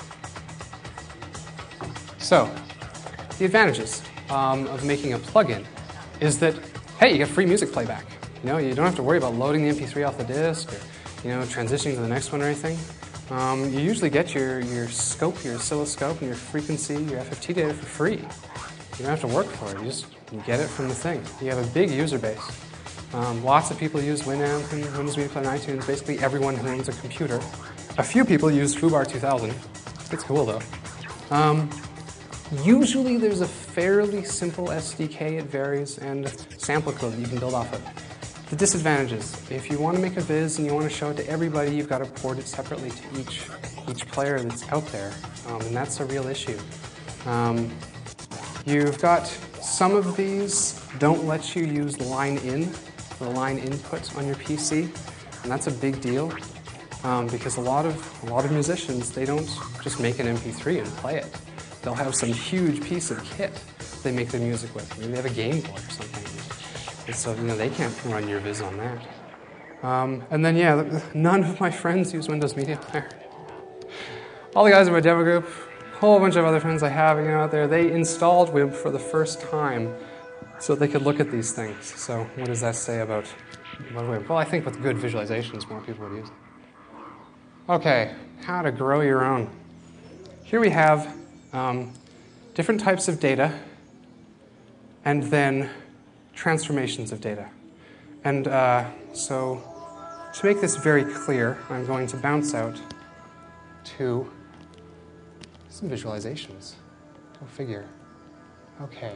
So, the advantages um, of making a plugin is that, hey, you get free music playback. You know, you don't have to worry about loading the M P three off the disk or, you know, transitioning to the next one or anything. Um, you usually get your, your scope, your oscilloscope, and your frequency, your F F T data for free. You don't have to work for it. You just you get it from the thing. You have a big user base. Um, lots of people use Winamp and Windows Media Player and iTunes. Basically, everyone who owns a computer. A few people use FooBar two thousand. It's cool, though. Um, usually, there's a fairly simple S D K. It varies, and sample code that you can build off of. The disadvantages: if you want to make a viz and you want to show it to everybody, you've got to port it separately to each each player that's out there, um, and that's a real issue. Um, You've got some of these don't let you use line in, the line input on your P C, and that's a big deal um, because a lot of a lot of musicians, they don't just make an M P three and play it. They'll have some huge piece of kit they make their music with. Maybe they have a Game Boy or something, and so you know they can't run your viz on that. Um, and then yeah, none of my friends use Windows Media Player. All the guys in my demo group, a whole bunch of other friends I have you know, out there, they installed W I M P for the first time so they could look at these things. So what does that say about, about W I M P? Well, I think with good visualizations, more people would use it. Okay, how to grow your own. Here we have um, different types of data and then transformations of data. And uh, so to make this very clear, I'm going to bounce out to some visualizations. Go figure. Okay.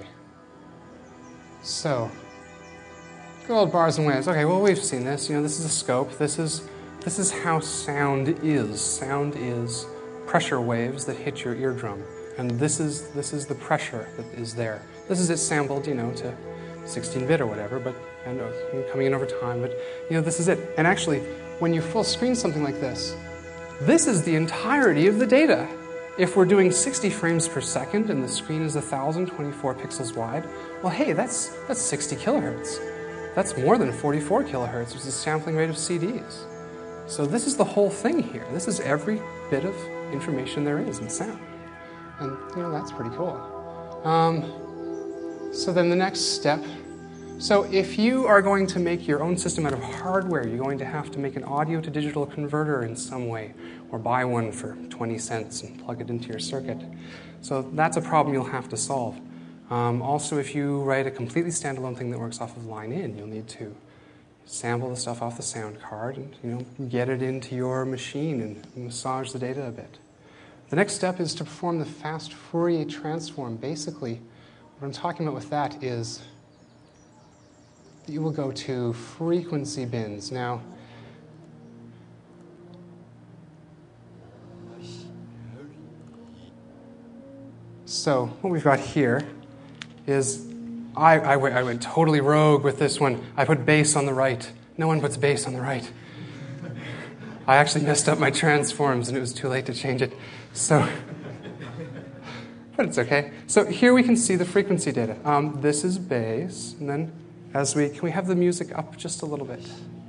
So, good old bars and waves. Okay, well we've seen this. You know, this is a scope. This is this is how sound is. Sound is pressure waves that hit your eardrum, and this is this is the pressure that is there. This is it sampled, you know, to sixteen bit or whatever, but and uh, coming in over time. But you know, this is it. And actually, when you full screen something like this, this is the entirety of the data. If we're doing sixty frames per second and the screen is one thousand twenty-four pixels wide, well, hey, that's that's sixty kilohertz. That's more than forty-four kilohertz, which is the sampling rate of C Ds. So this is the whole thing here. This is every bit of information there is in sound. And, you know, that's pretty cool. Um, so then the next step. So if you are going to make your own system out of hardware, you're going to have to make an audio to digital converter in some way, or buy one for twenty cents and plug it into your circuit. So that's a problem you'll have to solve. Um, also, if you write a completely standalone thing that works off of line in, you'll need to sample the stuff off the sound card and you know get it into your machine and massage the data a bit. The next step is to perform the fast Fourier transform. Basically, what I'm talking about with that is you will go to frequency bins. Now, so what we've got here is, I, I, I went totally rogue with this one. I put bass on the right. No one puts bass on the right. I actually messed up my transforms and it was too late to change it. So, but it's okay. So here we can see the frequency data. Um, this is bass, and then as we, can we have the music up just a little bit?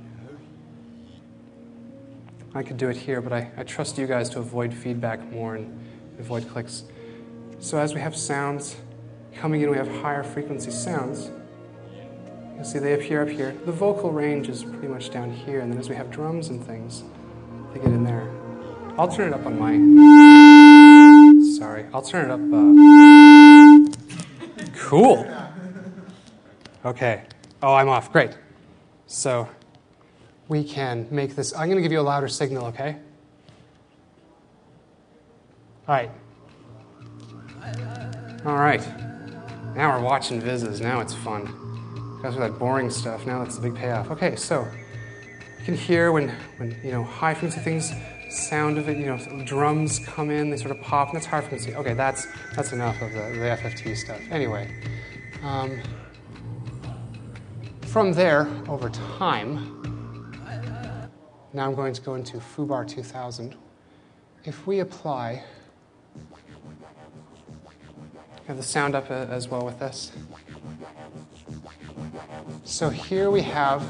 I could do it here, but I, I trust you guys to avoid feedback more and avoid clicks. So as we have sounds coming in, we have higher frequency sounds. You'll see they appear up here. The vocal range is pretty much down here, and then as we have drums and things, they get in there. I'll turn it up on my... Sorry, I'll turn it up... Uh... Cool. Okay. Oh, I'm off. Great. So we can make this... I'm going to give you a louder signal, okay? All right. All right. Now we're watching vizzes. Now it's fun. Guys with that boring stuff. Now that's the big payoff. Okay, so you can hear when, when you know, high frequency things, sound of it, you know, drums come in, they sort of pop, and that's high frequency. Okay, that's that's enough of the, the F F T stuff. Anyway, um, from there, over time, now I'm going to go into FUBAR two thousand. If we apply, have the sound up as well with this. So here we have,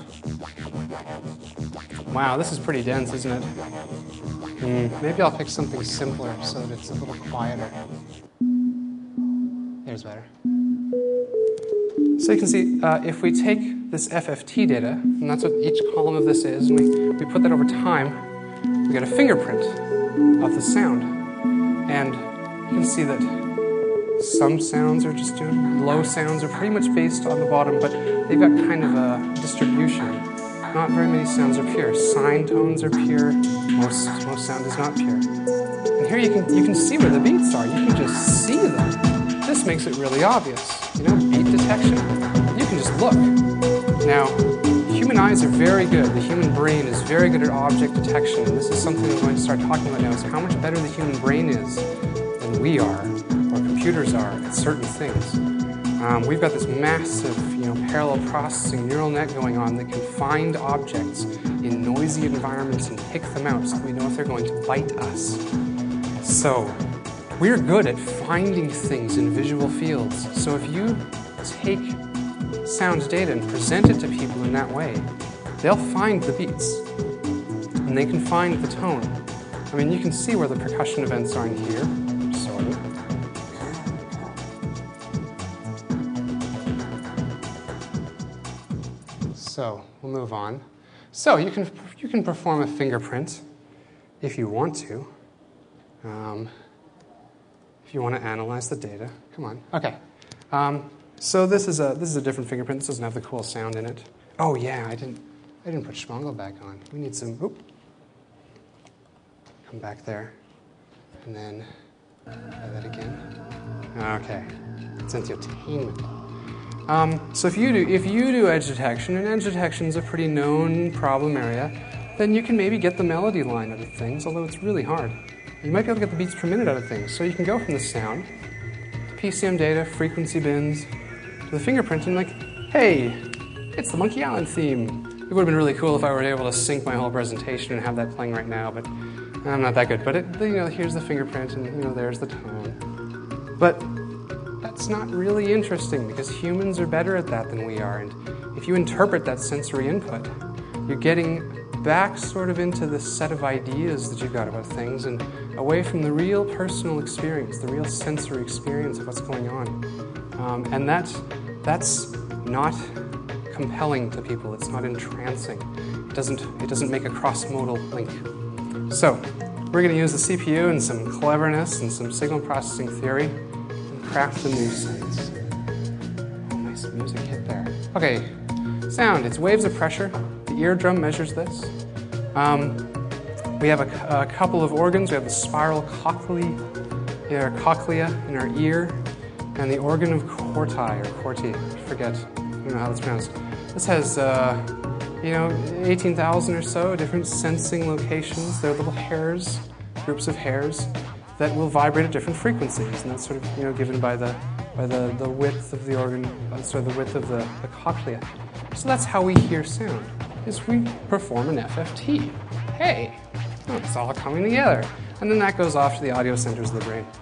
wow, this is pretty dense, isn't it? Mm, maybe I'll pick something simpler so that it's a little quieter. There's better. So you can see, uh, if we take this F F T data, and that's what each column of this is, and we, we put that over time, we get a fingerprint of the sound. And you can see that some sounds are just doing, low sounds are pretty much based on the bottom, but they've got kind of a distribution. Not very many sounds are pure. Sine tones are pure. Most most sound is not pure. And here you can you can see where the beats are. You can just see them. This makes it really obvious. You know, beat detection. You can just look. Now, human eyes are very good. The human brain is very good at object detection. And this is something I'm going to start talking about now, is how much better the human brain is than we are, or computers are, at certain things. Um, we've got this massive, you know, parallel processing neural net going on that can find objects in noisy environments and pick them out so that we know if they're going to bite us. So we're good at finding things in visual fields. So if you take sound data and present it to people in that way, they'll find the beats and they can find the tone. I mean, you can see where the percussion events are in here, sort of. So we'll move on. So you can you can perform a fingerprint if you want to. Um, if you want to analyze the data, come on. Okay. Um, so this is a this is a different fingerprint. This doesn't have the cool sound in it. Oh yeah, I didn't I didn't put Schmongle back on. We need some. Oop. Come back there, and then try that again. Okay. It's entertainment. Um, so if you do if you do edge detection, and edge detection is a pretty known problem area, then you can maybe get the melody line out of things, although it's really hard. You might be able to get the beats per minute out of things. So you can go from the sound, to P C M data, frequency bins, to the fingerprint, and like, hey, it's the Monkey Island theme. It would have been really cool if I were able to sync my whole presentation and have that playing right now, but I'm not that good. But it, you know, here's the fingerprint, and you know, there's the tone. But that's not really interesting because humans are better at that than we are. And if you interpret that sensory input, you're getting back sort of into the set of ideas that you've got about things and away from the real personal experience, the real sensory experience of what's going on. Um, and that, that's not compelling to people. It's not entrancing. It doesn't, it doesn't make a cross-modal link. So we're going to use the C P U and some cleverness and some signal processing theory and craft a new sense. Nice music hit there. Okay, sound. It's waves of pressure. The eardrum measures this. Um, we have a, a couple of organs. We have the spiral cochlea, or cochlea in our ear, and the organ of corti, or corti, I forget, I don't know how that's pronounced. This has, uh, you know, eighteen thousand or so different sensing locations. They're little hairs, groups of hairs, that will vibrate at different frequencies, and that's sort of, you know, given by the by the, the width of the organ, uh, sorry, the width of the, the cochlea. So that's how we hear sound, is we perform an F F T. Hey, oh, it's all coming together. And then that goes off to the audio centers of the brain.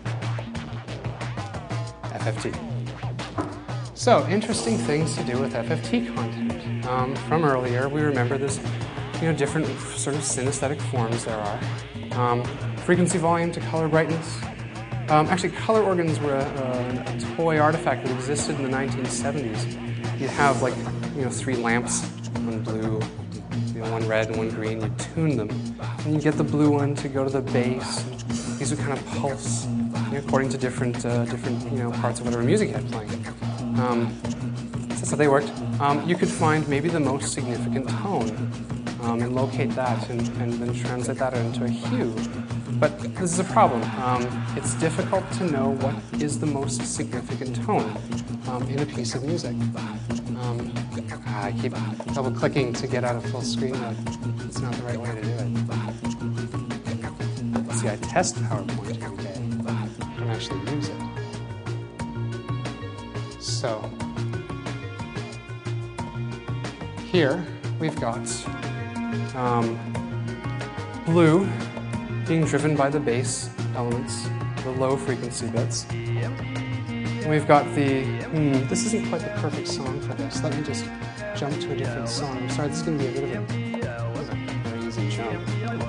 F F T. So, interesting things to do with F F T content. Um, from earlier, we remember there's, you know, different sort of synesthetic forms there are. Um, frequency volume to color brightness. Um, actually, color organs were a, a, a toy artifact that existed in the nineteen seventies. You'd have, like, you know, three lamps, one blue, you know, one red, and one green. You'd tune them. And you'd get the blue one to go to the bass. These would kind of pulse, you know, according to different, uh, different, you know, parts of whatever music you had playing. Um, so that's how they worked. Um, you could find maybe the most significant tone um, and locate that and, and then translate that into a hue. But this is a problem. Um, it's difficult to know what is the most significant tone um, in a piece of music. Um, I keep double clicking to get out of full screen mode. It's not the right way to do it. See, I test PowerPoint every day. I don't actually use it. So, here we've got um, blue being driven by the bass elements, the low frequency bits. And we've got the, hmm, this isn't quite the perfect song for this. Let me just jump to a different song. I'm sorry, this is going to be a bit of a, a crazy jump.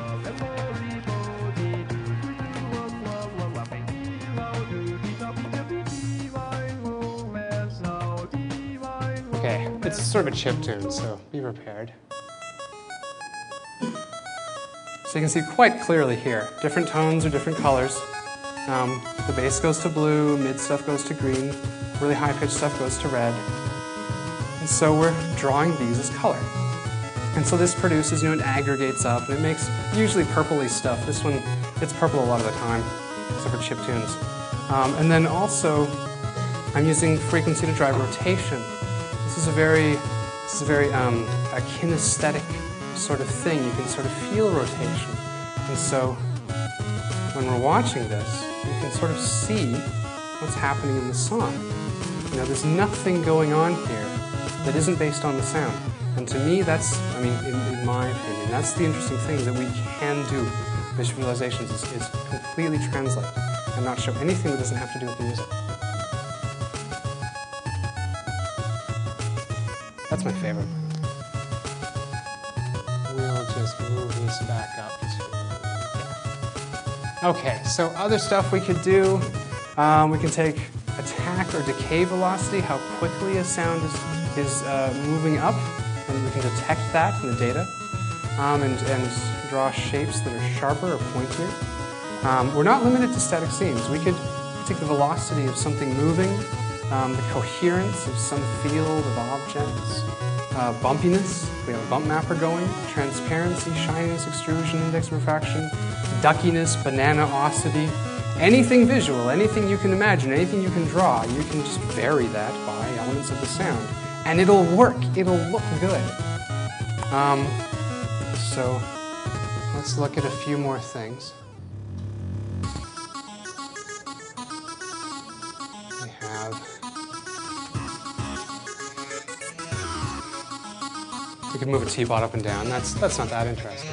Okay, it's sort of a chip tune, so be prepared. So you can see quite clearly here, different tones or different colors. Um, the bass goes to blue, mid stuff goes to green, really high-pitched stuff goes to red. And so we're drawing these as color. And so this produces, you know, it aggregates up, and it makes usually purpley stuff. This one, it's purple a lot of the time, except for chip tunes. Um, and then also, I'm using frequency to drive rotation. This is a very, this is a very um, a kinesthetic sort of thing. You can sort of feel rotation. And so, when we're watching this, you can sort of see what's happening in the song. You know, there's nothing going on here that isn't based on the sound. And to me, that's, I mean, in, in my opinion, that's the interesting thing that we can do. Visualizations is, is completely translate and not show anything that doesn't have to do with the music. That's my favorite. We'll just move this back up to, yeah. Okay, so other stuff we could do, um, we can take attack or decay velocity, how quickly a sound is, is uh, moving up, and we can detect that in the data, um, and, and draw shapes that are sharper or pointier. Um, we're not limited to static scenes. We could take the velocity of something moving, um, the coherence of some field of objects, uh, bumpiness, we have a bump mapper going, transparency, shininess, extrusion, index refraction, duckiness, banana-osity, anything visual, anything you can imagine, anything you can draw, you can just vary that by elements of the sound. And it'll work, it'll look good. Um, so let's look at a few more things. We have, we can move a teapot up and down. That's, that's not that interesting.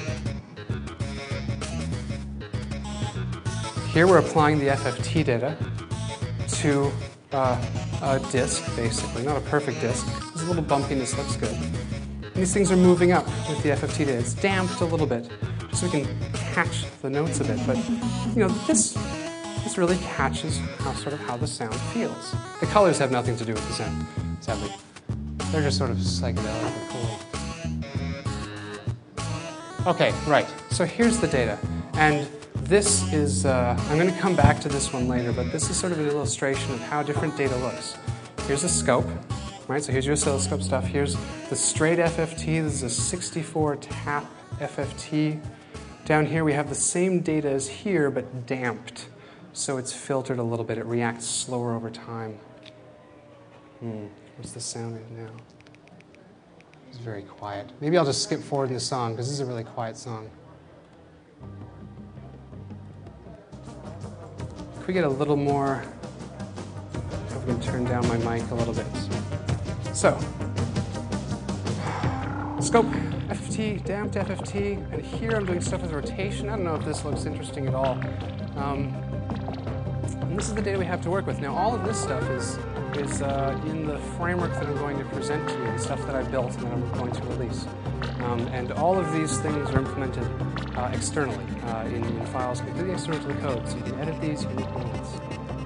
Here we're applying the F F T data to uh, a disc, basically, not a perfect disc. There's a little bumpiness, looks good. And these things are moving up with the F F T data. It's damped a little bit, just so we can catch the notes a bit. But you know, this this really catches how sort of how the sound feels. The colors have nothing to do with the sound, sadly. They're just sort of psychedelic and cool. Okay, right. So here's the data, and this is, uh, I'm going to come back to this one later, but this is sort of an illustration of how different data looks. Here's a scope, right? So here's your oscilloscope stuff. Here's the straight F F T. This is a sixty-four tap F F T. Down here we have the same data as here, but damped. So it's filtered a little bit. It reacts slower over time. Hmm, what's the sound right now? It's very quiet. Maybe I'll just skip forward in the song, because this is a really quiet song. Could we get a little more, if we can turn down my mic a little bit. So, scope, F F T, damped F F T, and here I'm doing stuff with rotation. I don't know if this looks interesting at all. Um, and this is the data we have to work with. Now, all of this stuff is, is uh, in the framework that I'm going to present to you, the stuff that I built and that I'm going to release. Um, and all of these things are implemented uh, externally uh, in, in files completely external to the code. So you can edit these, you can make new ones.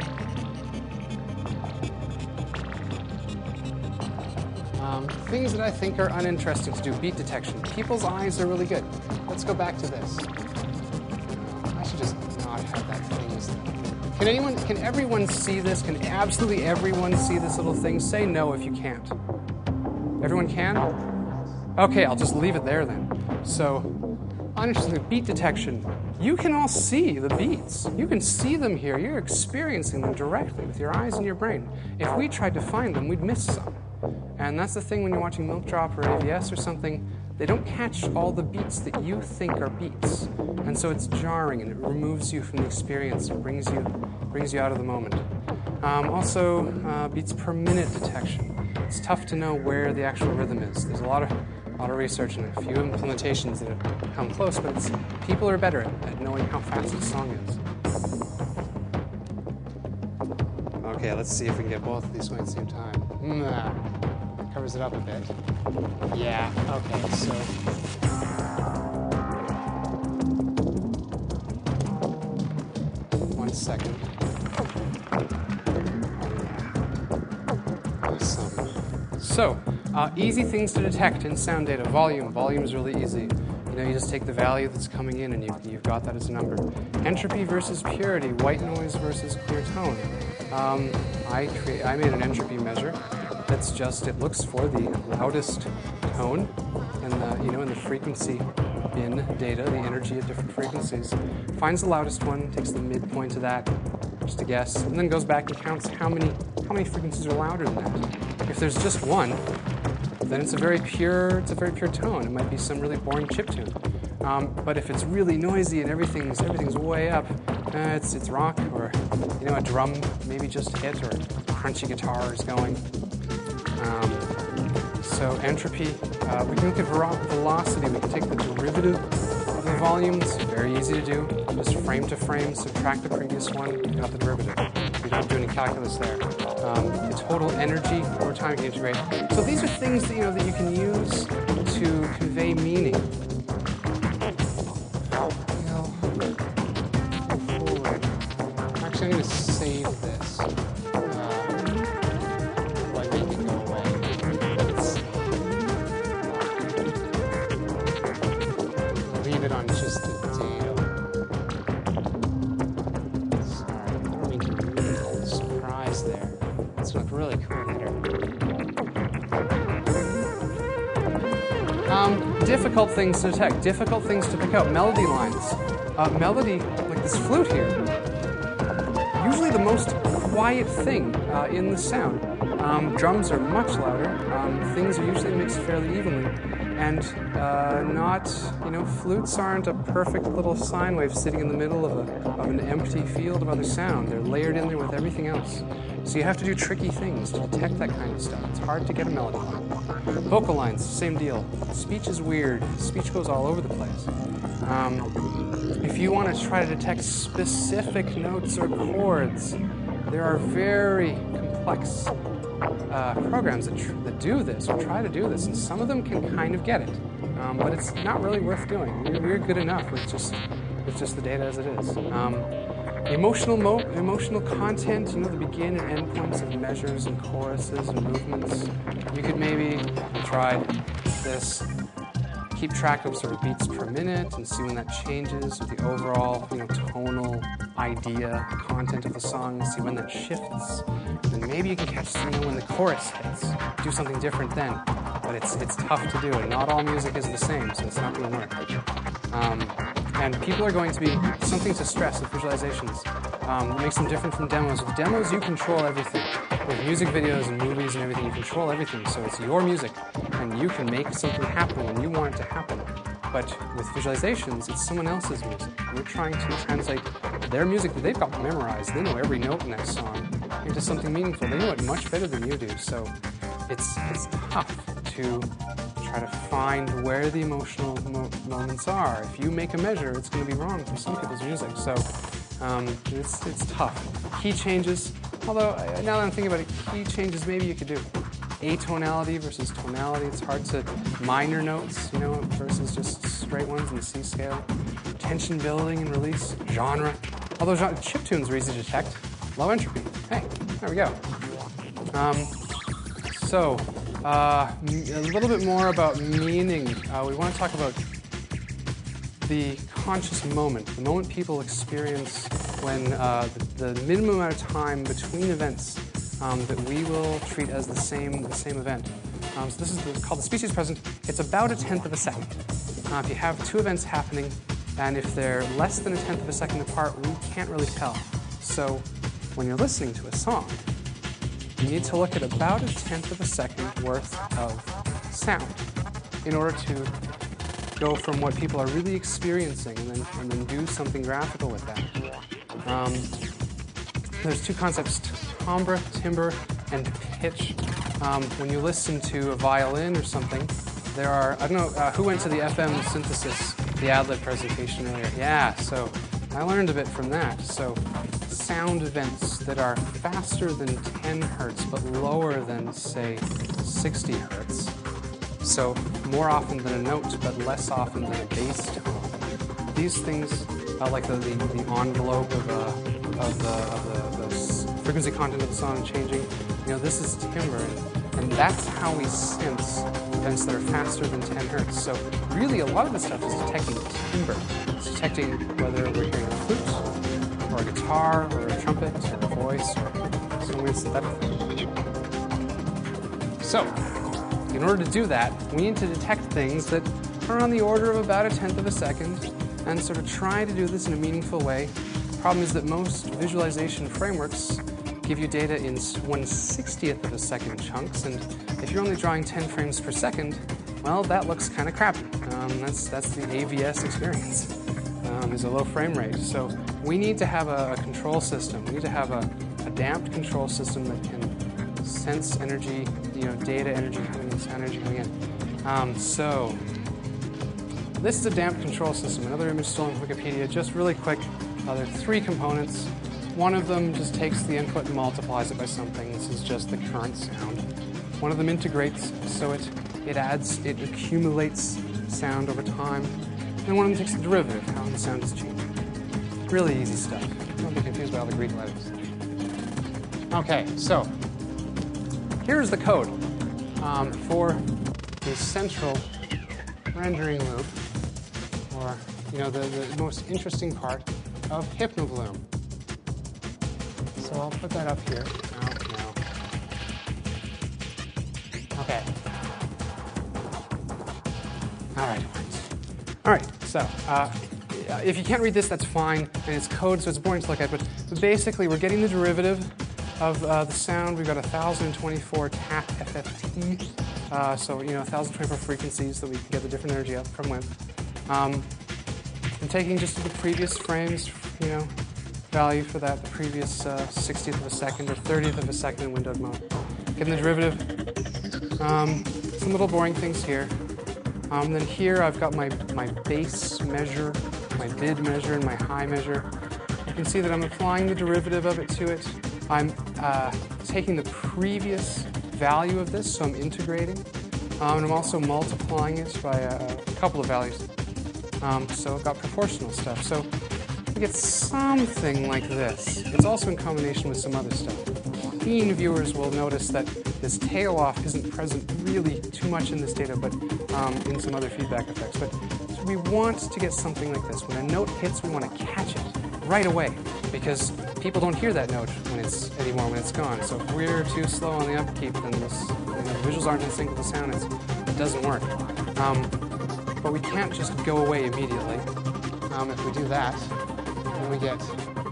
Um, things that I think are uninteresting to do, beat detection. People's eyes are really good. Let's go back to this. I should just not have that thing. Can anyone, can everyone see this? Can absolutely everyone see this little thing? Say no if you can't. Everyone can? Okay, I'll just leave it there then. So Interestingly, beat detection. You can all see the beats. You can see them here. You're experiencing them directly with your eyes and your brain. If we tried to find them, we'd miss some. And that's the thing when you're watching Milk Drop or A V S or something, they don't catch all the beats that you think are beats. And so it's jarring and it removes you from the experience and brings you, brings you out of the moment. Um, also, uh, beats per minute detection. It's tough to know where the actual rhythm is. There's a lot of, a lot of research and a few implementations that have come close, but it's, people are better at, at knowing how fast a song is. Okay, let's see if we can get both of these going at the same time. Mm, covers it up a bit. Yeah, okay, so. One second. Awesome. So, uh, easy things to detect in sound data. Volume. Volume is really easy. You know, you just take the value that's coming in and you've, you've got that as a number. Entropy versus purity. White noise versus clear tone. Um, I, create, I made an entropy measure that's just, it looks for the loudest tone in the, you know, in the frequency bin data, the energy at different frequencies. Finds the loudest one, takes the midpoint of that, just a guess, and then goes back and counts how many, how many frequencies are louder than that. If there's just one, then it's a very pure, it's a very pure tone. It might be some really boring chiptune. Um, but if it's really noisy and everything's everything's way up, uh, it's it's rock, or you know, a drum maybe just hit, or crunchy guitar is going. Um, so entropy, uh, we can look at velocity. We can take the derivative of the volume. It's very easy to do. Just frame to frame, subtract the previous one, you got the derivative. You don't do any calculus there. Um, the total energy over time you can integrate. So these are things that you know that you can use to convey meaning. Actually, I'm going to save this. Uh, like make it go away. Let's leave it on just the data. Sorry, I don't mean to ruin the whole surprise there. It's not really cool header. Um, difficult things to detect, difficult things to pick out. Melody lines. Uh, melody, like this flute here. Usually the most quiet thing uh, in the sound. Um, drums are much louder. Um, things are usually mixed fairly evenly. And uh, not, you know, flutes aren't a perfect little sine wave sitting in the middle of, a, of an empty field of other sound. They're layered in there with everything else. So you have to do tricky things to detect that kind of stuff. It's hard to get a melody line. Vocal lines, same deal. Speech is weird. Speech goes all over the place. Um, if you want to try to detect specific notes or chords, there are very complex uh, programs that, tr that do this or try to do this, and some of them can kind of get it, um, but it's not really worth doing. We're, we're good enough with just with just the data as it is. Um, emotional mo emotional content, you know, the begin and end points of measures and choruses and movements. You could maybe try this. Keep track of sort of beats per minute and see when that changes with the overall, you know, tonal idea, content of the song, see when that shifts. And then maybe you can catch, you know, when the chorus hits. Do something different then. But it's it's tough to do, and not all music is the same, so it's not going to work. Um, and people are going to be something to stress with visualizations. Um, what makes them different from demos. With demos, you control everything. With music videos and movies and everything, you control everything. So it's your music, and you can make something happen when you want it to happen. But with visualizations, it's someone else's music. We're trying to translate their music that they've got memorized. They know every note in that song into something meaningful. They know it much better than you do. So it's it's tough to try to find where the emotional mo moments are. If you make a measure, it's going to be wrong for some people's music. So um, it's it's tough. Key changes. Although, now that I'm thinking about it, key changes maybe you could do. Atonality versus tonality. It's hard to minor notes, you know, versus just straight ones in the C scale. Tension building and release. Genre. Although genre, chiptunes are easy to detect. Low entropy. Hey, there we go. Um, so, uh, a little bit more about meaning. Uh, we want to talk about the conscious moment, the moment people experience when uh, the, the minimum amount of time between events um, that we will treat as the same the same event. Um, so this is the, called the species present. It's about a tenth of a second. Uh, if you have two events happening, and if they're less than a tenth of a second apart, we can't really tell. So when you're listening to a song, you need to look at about a tenth of a second worth of sound in order to go from what people are really experiencing and then, and then do something graphical with that. Um, there's two concepts, timbre, timbre, and pitch. Um, when you listen to a violin or something, there are, I don't know, uh, who went to the F M synthesis, the ad-lib presentation earlier? Yeah, so I learned a bit from that. So sound events that are faster than ten hertz but lower than, say, sixty hertz. So more often than a note but less often than a bass tone. These things, uh, like the, the, the envelope of, uh, of, the, of the, the frequency content of the song changing, you know, this is timbre, and, and that's how we sense events that are faster than ten hertz. So really a lot of this stuff is detecting timbre. It's detecting whether we're hearing a flute, or a guitar, or a trumpet, or a voice, or some weird synthetic thing. So, in order to do that, we need to detect things that are on the order of about a tenth of a second and sort of try to do this in a meaningful way. The problem is that most visualization frameworks give you data in one sixtieth of a second chunks, and if you're only drawing ten frames per second, well, that looks kind of crappy. Um, that's, that's the A V S experience, um, is a low frame rate. So we need to have a, a control system. We need to have a, a damped control system that can sense energy, you know, data energy coming in, sound energy coming in. Um, so this is a damped control system. Another image still on Wikipedia. Just really quick, uh, there are three components. One of them just takes the input and multiplies it by something. This is just the current sound. One of them integrates, so it, it adds, it accumulates sound over time. And one of them takes the derivative, how the sound is changing. Really easy stuff. Don't be confused by all the Greek letters. Okay, so here's the code um, for the central rendering loop, or you know, the, the most interesting part of Hypnobloom. So I'll put that up here. No, no. Okay. All right. All right. So uh, if you can't read this, that's fine, and it's code, so it's boring to look at. But, but basically, we're getting the derivative of uh, the sound. We've got one thousand twenty-four tap F F T, uh, so you know, one thousand twenty-four frequencies that we can get the different energy up from with. Um, I'm taking just the previous frames, you know, value for that, the previous uh, sixtieth of a second or thirtieth of a second in windowed mode. Getting the derivative. Um, some little boring things here. Um, then here I've got my, my base measure, my bid measure, and my high measure. You can see that I'm applying the derivative of it to it. I'm uh, taking the previous value of this, so I'm integrating. Um, and I'm also multiplying it by a, a couple of values. Um, so I've got proportional stuff. So we get something like this. It's also in combination with some other stuff. Keen viewers will notice that this tail off isn't present really too much in this data, but um, in some other feedback effects. But so we want to get something like this. When a note hits, we want to catch it right away, because people don't hear that note when it's anymore when it's gone. So if we're too slow on the upkeep, then this, you know, the visuals aren't in sync with the sound. It's, it doesn't work. Um, but we can't just go away immediately. Um, if we do that, then we get.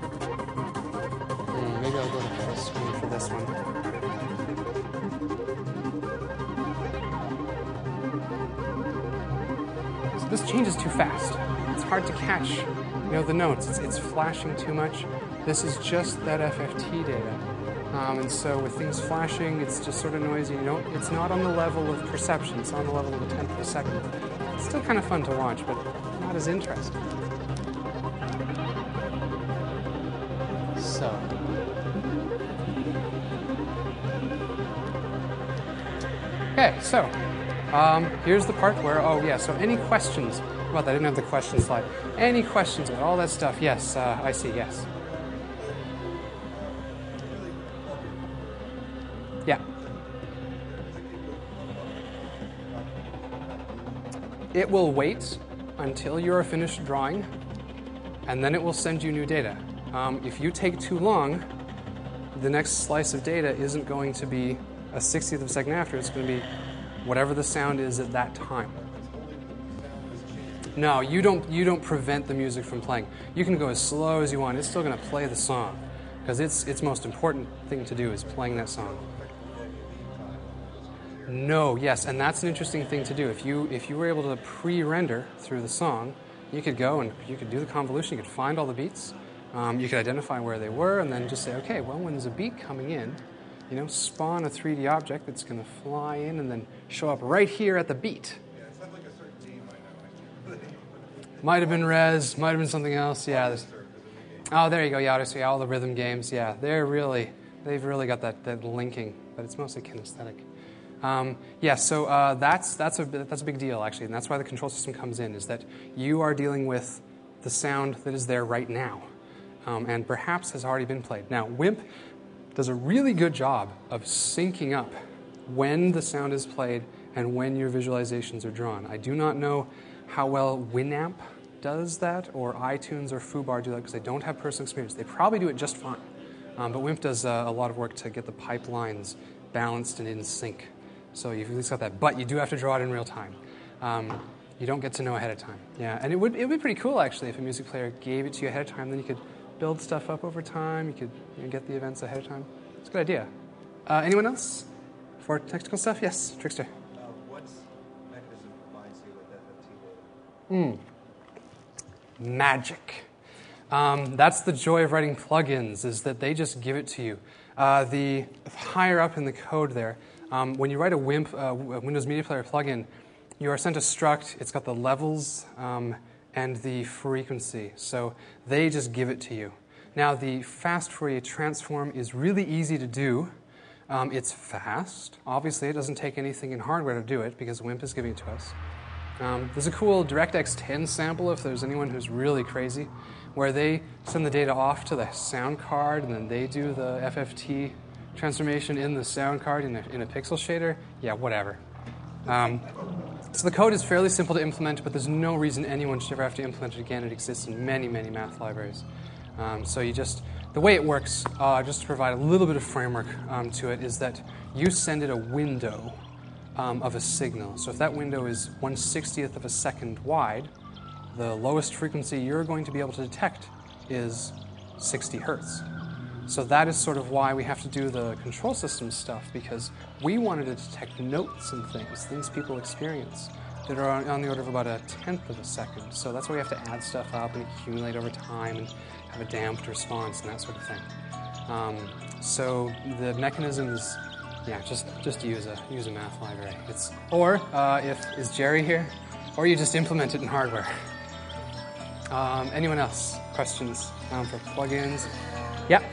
Hmm, maybe I'll go to full screen for this one. So this changes too fast. It's hard to catch. You know, the notes, it's, it's flashing too much. This is just that F F T data. Um, and so with things flashing, it's just sort of noisy. You know, it's not on the level of perception. It's on the level of a tenth of a second. It's still kind of fun to watch, but not as interesting. So. Okay, so um, here's the part where, oh yeah, so any questions about that? I didn't have the question slide. Any questions about all that stuff? Yes, uh, I see, yes. Yeah. It will wait until you are finished drawing, and then it will send you new data. Um, if you take too long, the next slice of data isn't going to be a sixtieth of a second after. It's going to be whatever the sound is at that time. No, you don't. You don't prevent the music from playing. You can go as slow as you want. It's still going to play the song, because its its most important thing to do is playing that song. No, yes, and that's an interesting thing to do. If you if you were able to pre-render through the song, you could go and you could do the convolution. You could find all the beats. Um, you could identify where they were, and then just say, okay, well, when there's a beat coming in, you know, spawn a three D object that's going to fly in and then show up right here at the beat. Yeah, it sounds like a certain game I know. Might have been Rez, might have been something else. Yeah. there's- Oh, there you go. Yeah, so yeah, all the rhythm games. Yeah, they're really they've really got that, that linking, but it's mostly kinesthetic. Um, yeah, so uh, that's that's a that's a big deal actually, and that's why the control system comes in. Is that you are dealing with the sound that is there right now, um, and perhaps has already been played. Now, WIMP does a really good job of syncing up when the sound is played and when your visualizations are drawn. I do not know how well Winamp does that, or iTunes or Foobar do that, because they don't have personal experience. They probably do it just fine, um, but WIMP does uh, a lot of work to get the pipelines balanced and in sync. So you've at least got that, but you do have to draw it in real time. Um, you don't get to know ahead of time. Yeah, and it would it would be pretty cool actually if a music player gave it to you ahead of time. Then you could build stuff up over time. You could you know, get the events ahead of time. It's a good idea. Uh, anyone else for technical stuff? Yes, Trickster. Uh, what mechanism provides you with F F T data? Mm. Magic. Um, that's the joy of writing plugins, is that they just give it to you. Uh, the higher up in the code there, um, when you write a WIMP, uh, Windows Media Player plugin, you are sent a struct. It's got the levels um, and the frequency. So they just give it to you. Now, the fast Fourier transform is really easy to do. Um, it's fast. Obviously, it doesn't take anything in hardware to do it because WIMP is giving it to us. Um, there's a cool DirectX ten sample, if there's anyone who's really crazy, where they send the data off to the sound card, and then they do the F F T transformation in the sound card in a, in a pixel shader. Yeah, whatever. Um, so the code is fairly simple to implement, but there's no reason anyone should ever have to implement it again. It exists in many, many math libraries. Um, so you just, the way it works, uh, just to provide a little bit of framework um, to it, is that you send it a window um, of a signal. So if that window is one sixtieth of a second wide, the lowest frequency you're going to be able to detect is sixty hertz. So that is sort of why we have to do the control system stuff, because we wanted to detect notes and things, things people experience, that are on, on the order of about a tenth of a second. So that's why we have to add stuff up and accumulate over time and have a damped response and that sort of thing. Um, so the mechanism is, yeah, just just use a use a math library. It's or uh, if is Jerry here, or you just implement it in hardware. Um, anyone else? Questions um, for plugins? Yeah.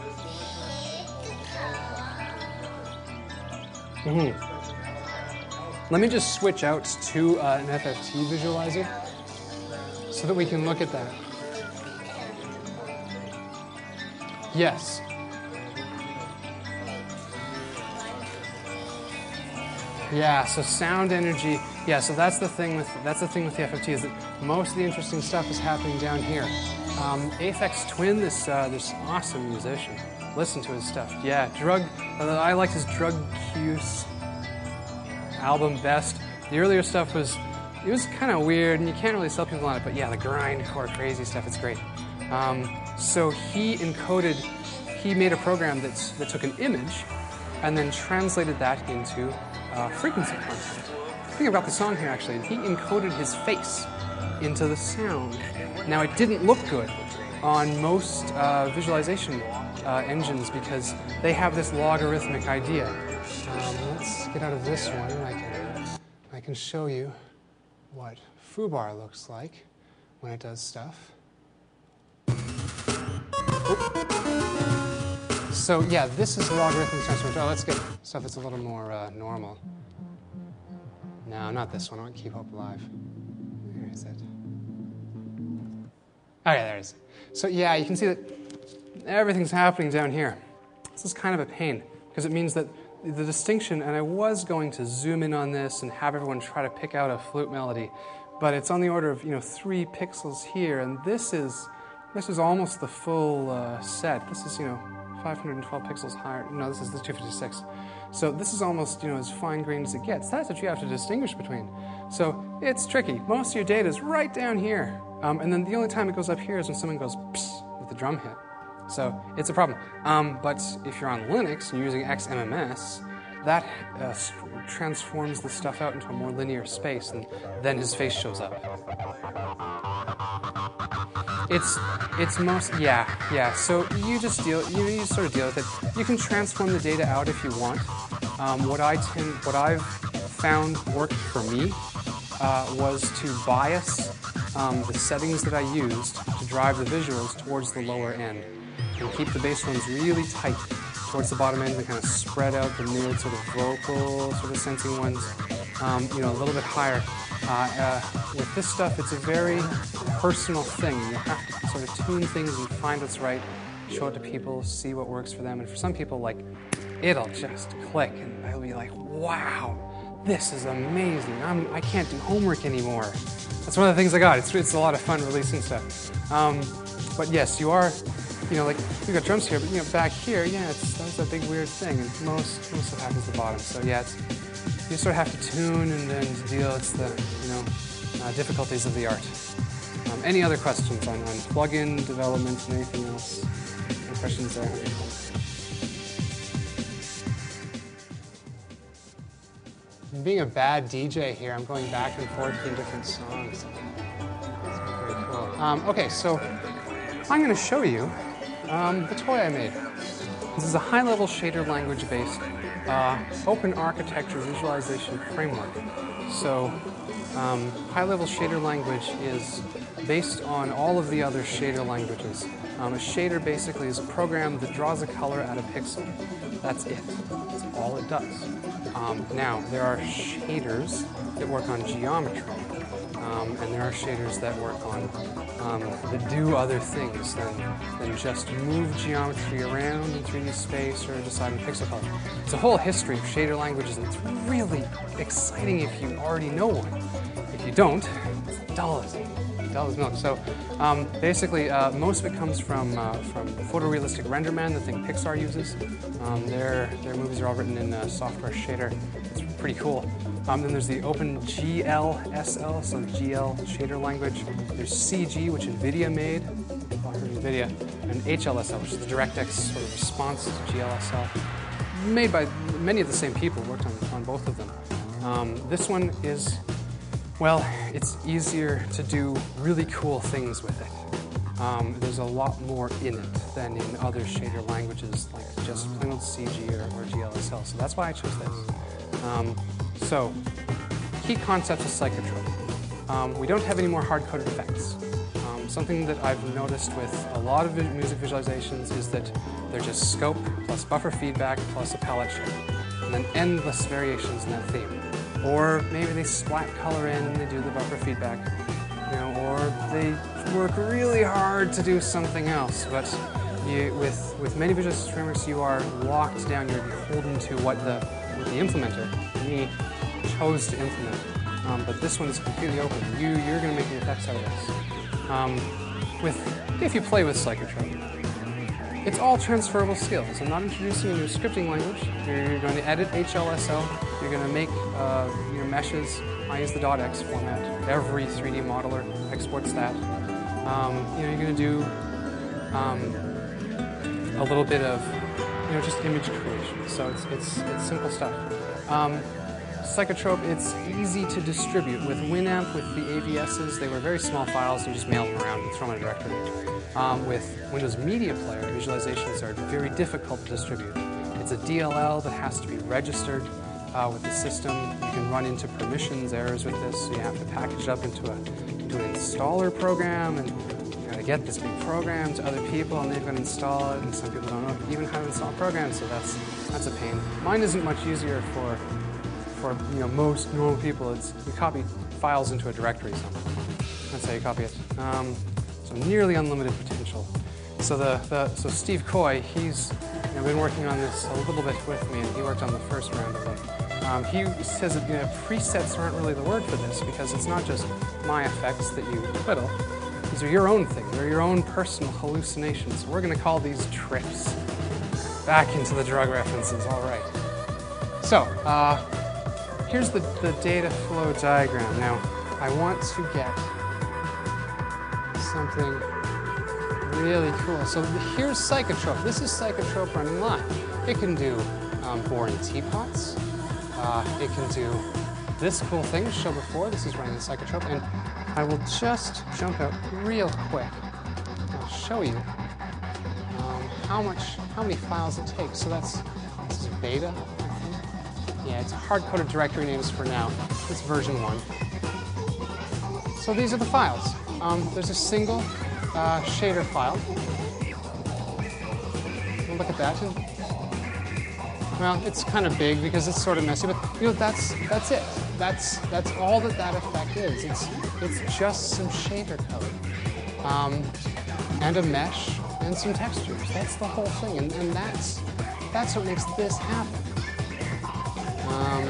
Mm-hmm. Let me just switch out to uh, an F F T visualizer so that we can look at that. Yes. Yeah, so sound energy. Yeah, so that's the thing with that's the thing with the F F T, is that most of the interesting stuff is happening down here. Um, Aphex Twin, this uh, this awesome musician. Listen to his stuff. Yeah, drug. Uh, I liked his Drug Cues album best. The earlier stuff was it was kind of weird, and you can't really sell people on it. But yeah, the grindcore crazy stuff, it's great. Um, so he encoded. He made a program that's that took an image, and then translated that into uh, frequency content. Think about the song here, actually. He encoded his face into the sound. Now, it didn't look good on most uh, visualization uh, engines because they have this logarithmic idea. Um, let's get out of this one. I can, I can show you what Foobar looks like when it does stuff. Oop. So, yeah, this is logarithmic transformation. Oh, let's get stuff that's a little more uh, normal. No, not this one. I want Keep Hope Alive. Where is it? Oh, yeah, there it is. So, yeah, you can see that everything's happening down here. This is kind of a pain, because it means that the distinction, and I was going to zoom in on this and have everyone try to pick out a flute melody, but it's on the order of, you know, three pixels here, and this is this is almost the full uh, set. This is, you know, five hundred twelve pixels higher. No, this is the two fifty-six. So this is almost, you know, as fine-grained as it gets. That's what you have to distinguish between. So it's tricky. Most of your data is right down here. Um, and then the only time it goes up here is when someone goes psst with the drum hit. So it's a problem. Um, but if you're on Linux and you're using X M M S, that uh, transforms the stuff out into a more linear space, and then his face shows up. It's it's most yeah yeah. So you just deal you you sort of deal with it. You can transform the data out if you want. Um, what I tend what I've found worked for me uh, was to bias um, the settings that I used to drive the visuals towards the lower end, and keep the bass ones really tight towards the bottom end, and kind of spread out the mid sort of vocal sort of sensing ones, um, you know, a little bit higher. Uh, uh, with this stuff, it's a very personal thing. You have to sort of tune things and find what's right, show it to people, see what works for them. And for some people, like, it'll just click, and they'll be like, wow, this is amazing. I'm, I can't do homework anymore. That's one of the things I got. It's, it's a lot of fun releasing stuff. Um, but yes, you are, you know, like, we've got drums here, but, you know, back here, yeah, it's, that's a big weird thing, and most, most stuff happens at the bottom. So, yeah, it's, you sort of have to tune and then deal with the, you know, uh, difficulties of the art. Um, any other questions on, on plug-in development and anything else? Any questions there? Being a bad D J here, I'm going back and forth between different songs. That's very cool. Um, okay, so I'm going to show you um, the toy I made. This is a high-level shader language-based uh, open architecture visualization framework. So um, high-level shader language is based on all of the other shader languages. Um, a shader basically is a program that draws a color out of pixel. That's it. That's all it does. Um, now, there are shaders that work on geometry. Um, and there are shaders that work on, um, that do other things than, than just move geometry around in three D space or decide on pixel color. It's a whole history of shader languages, and it's really exciting if you already know one. If you don't, it's dull as, dull as milk. So um, basically, uh, most of it comes from, uh, from Photorealistic Render Man, the thing Pixar uses. Um, their, their movies are all written in uh, software shader. It's pretty cool. Um, then there's the open H L S L, so G L shader language. There's C G, which NVIDIA made, NVIDIA, and H L S L, which is the DirectX sort of response to G L S L, made by many of the same people, worked on, on both of them. Um, this one is, well, it's easier to do really cool things with it. Um, there's a lot more in it than in other shader languages, like just plain old C G or, or G L S L, so that's why I chose this. Um, So, key concepts of Psychotrope. Um, we don't have any more hard-coded effects. Um, something that I've noticed with a lot of music visualizations is that they're just scope plus buffer feedback plus a palette shift, and then endless variations in that theme. Or maybe they splat color in and they do the buffer feedback, you know, or they work really hard to do something else. But you, with with many visualization frameworks, you are locked down. You're beholden to what the what the implementer, me, chose to implement. Um, but this one is completely open. You, you're going to make the effects out of this. Um, with, if you play with Psychotrope, it's all transferable skills. I'm not introducing a new scripting language. You're, you're going to edit H L S L. You're going to make uh, your meshes. I use the .x format. Every three D modeler exports that. Um, you know, you're going to do um, a little bit of, you know, just image creation. So it's it's it's simple stuff. Um, Psychotrope, it's easy to distribute. With Winamp, with the A V Ss, they were very small files. You just mail them around and throw them in a directory. Um, with Windows Media Player, visualizations are very difficult to distribute. It's a D L L that has to be registered uh, with the system. You can run into permissions errors with this, so you have to package it up into a into an installer program, and you got to get this big program to other people, and they've got to install it. And some people don't know even how to install programs, so that's that's a pain. Mine isn't much easier for. For you know, most normal people, it's you copy files into a directory somewhere. That's how you copy it. Um, so nearly unlimited potential. So the, the so Steve Coy, he's you know, been working on this a little bit with me, and he worked on the first round of them. Um, he says that you know, presets aren't really the word for this, because it's not just my effects that you twiddle. These are your own things. They're your own personal hallucinations. We're going to call these trips. back into the drug references, all right. So, uh, here's the, the data flow diagram. Now, I want to get something really cool. So here's Psychotrope. This is Psychotrope running live. It can do um, boring teapots. Uh, it can do this cool thing show before. This is running the Psychotrope. And I will just jump out real quick. I'll show you um, how much, how many files it takes. So that's, this is beta, I think. Yeah, it's hard-coded directory names for now. It's version one. So these are the files. Um, there's a single uh, shader file. We'll look at that. And, well, it's kind of big because it's sort of messy, but you know that's that's it. That's that's all that that effect is. It's it's just some shader code, um, and a mesh and some textures. That's the whole thing, and, and that's that's what makes this happen. Um,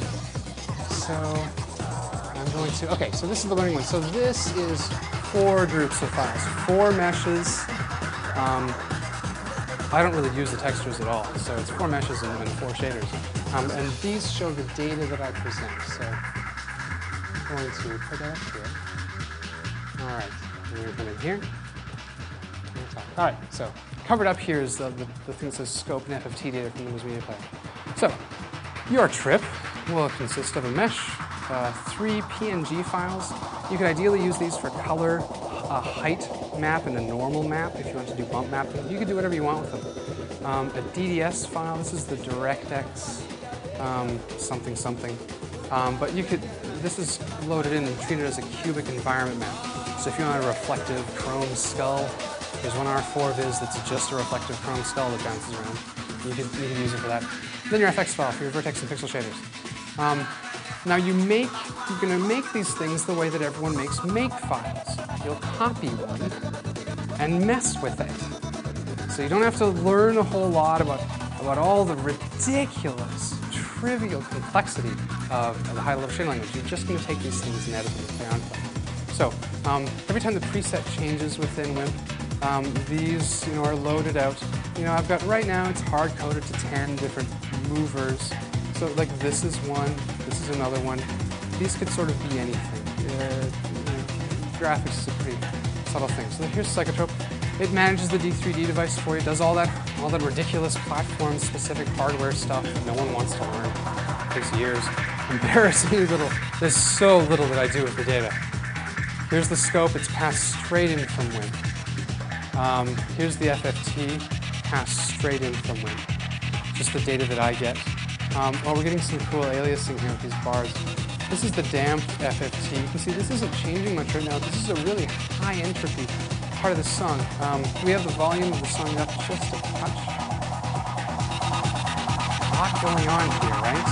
so. I'm going to, okay, so this is the learning one. So this is four groups of files, four meshes. Um, I don't really use the textures at all, so it's four meshes and, and four shaders. Um, and these show the data that I present. So I'm going to put that up here. All right, and we're going to here. All right, so covered up here is the, the, the thing that says scope and F F T data from the Windows Media Player. So your trip will consist of a mesh, Uh, three P N G files. You could ideally use these for color, a height map, and a normal map if you want to do bump mapping. You could do whatever you want with them. Um, a D D S file, this is the DirectX um, something something. Um, but you could, this is loaded in and treated as a cubic environment map. So if you want a reflective chrome skull, there's one R four viz that's just a reflective chrome skull that bounces around. You could, you could use it for that. Then your F X file for your vertex and pixel shaders. Um, Now you make, you're going to make these things the way that everyone makes make files. You'll copy one and mess with it. So you don't have to learn a whole lot about, about all the ridiculous, trivial complexity of, of the high-level shading language. You're just going to take these things and edit them and play around with them. So um, every time the preset changes within WIMP, um, these you know, are loaded out. You know, I've got right now it's hard-coded to ten different movers. So like this is one, this is another one. These could sort of be anything. Uh, you know, graphics is a pretty subtle thing. So here's Psychotrope. It manages the D three D device for you, does all that, all that ridiculous platform-specific hardware stuff that no one wants to learn. It takes years. Embarrassingly little. There's so little that I do with the data. Here's the scope. It's passed straight in from WIMP. Um, here's the F F T, passed straight in from WIMP. Just the data that I get. Um, well, we're getting some cool aliasing here with these bars. This is the damped F F T. You can see this isn't changing much right now. This is a really high entropy part of the song. Um, we have the volume of the song up just a touch. A lot going on here, right?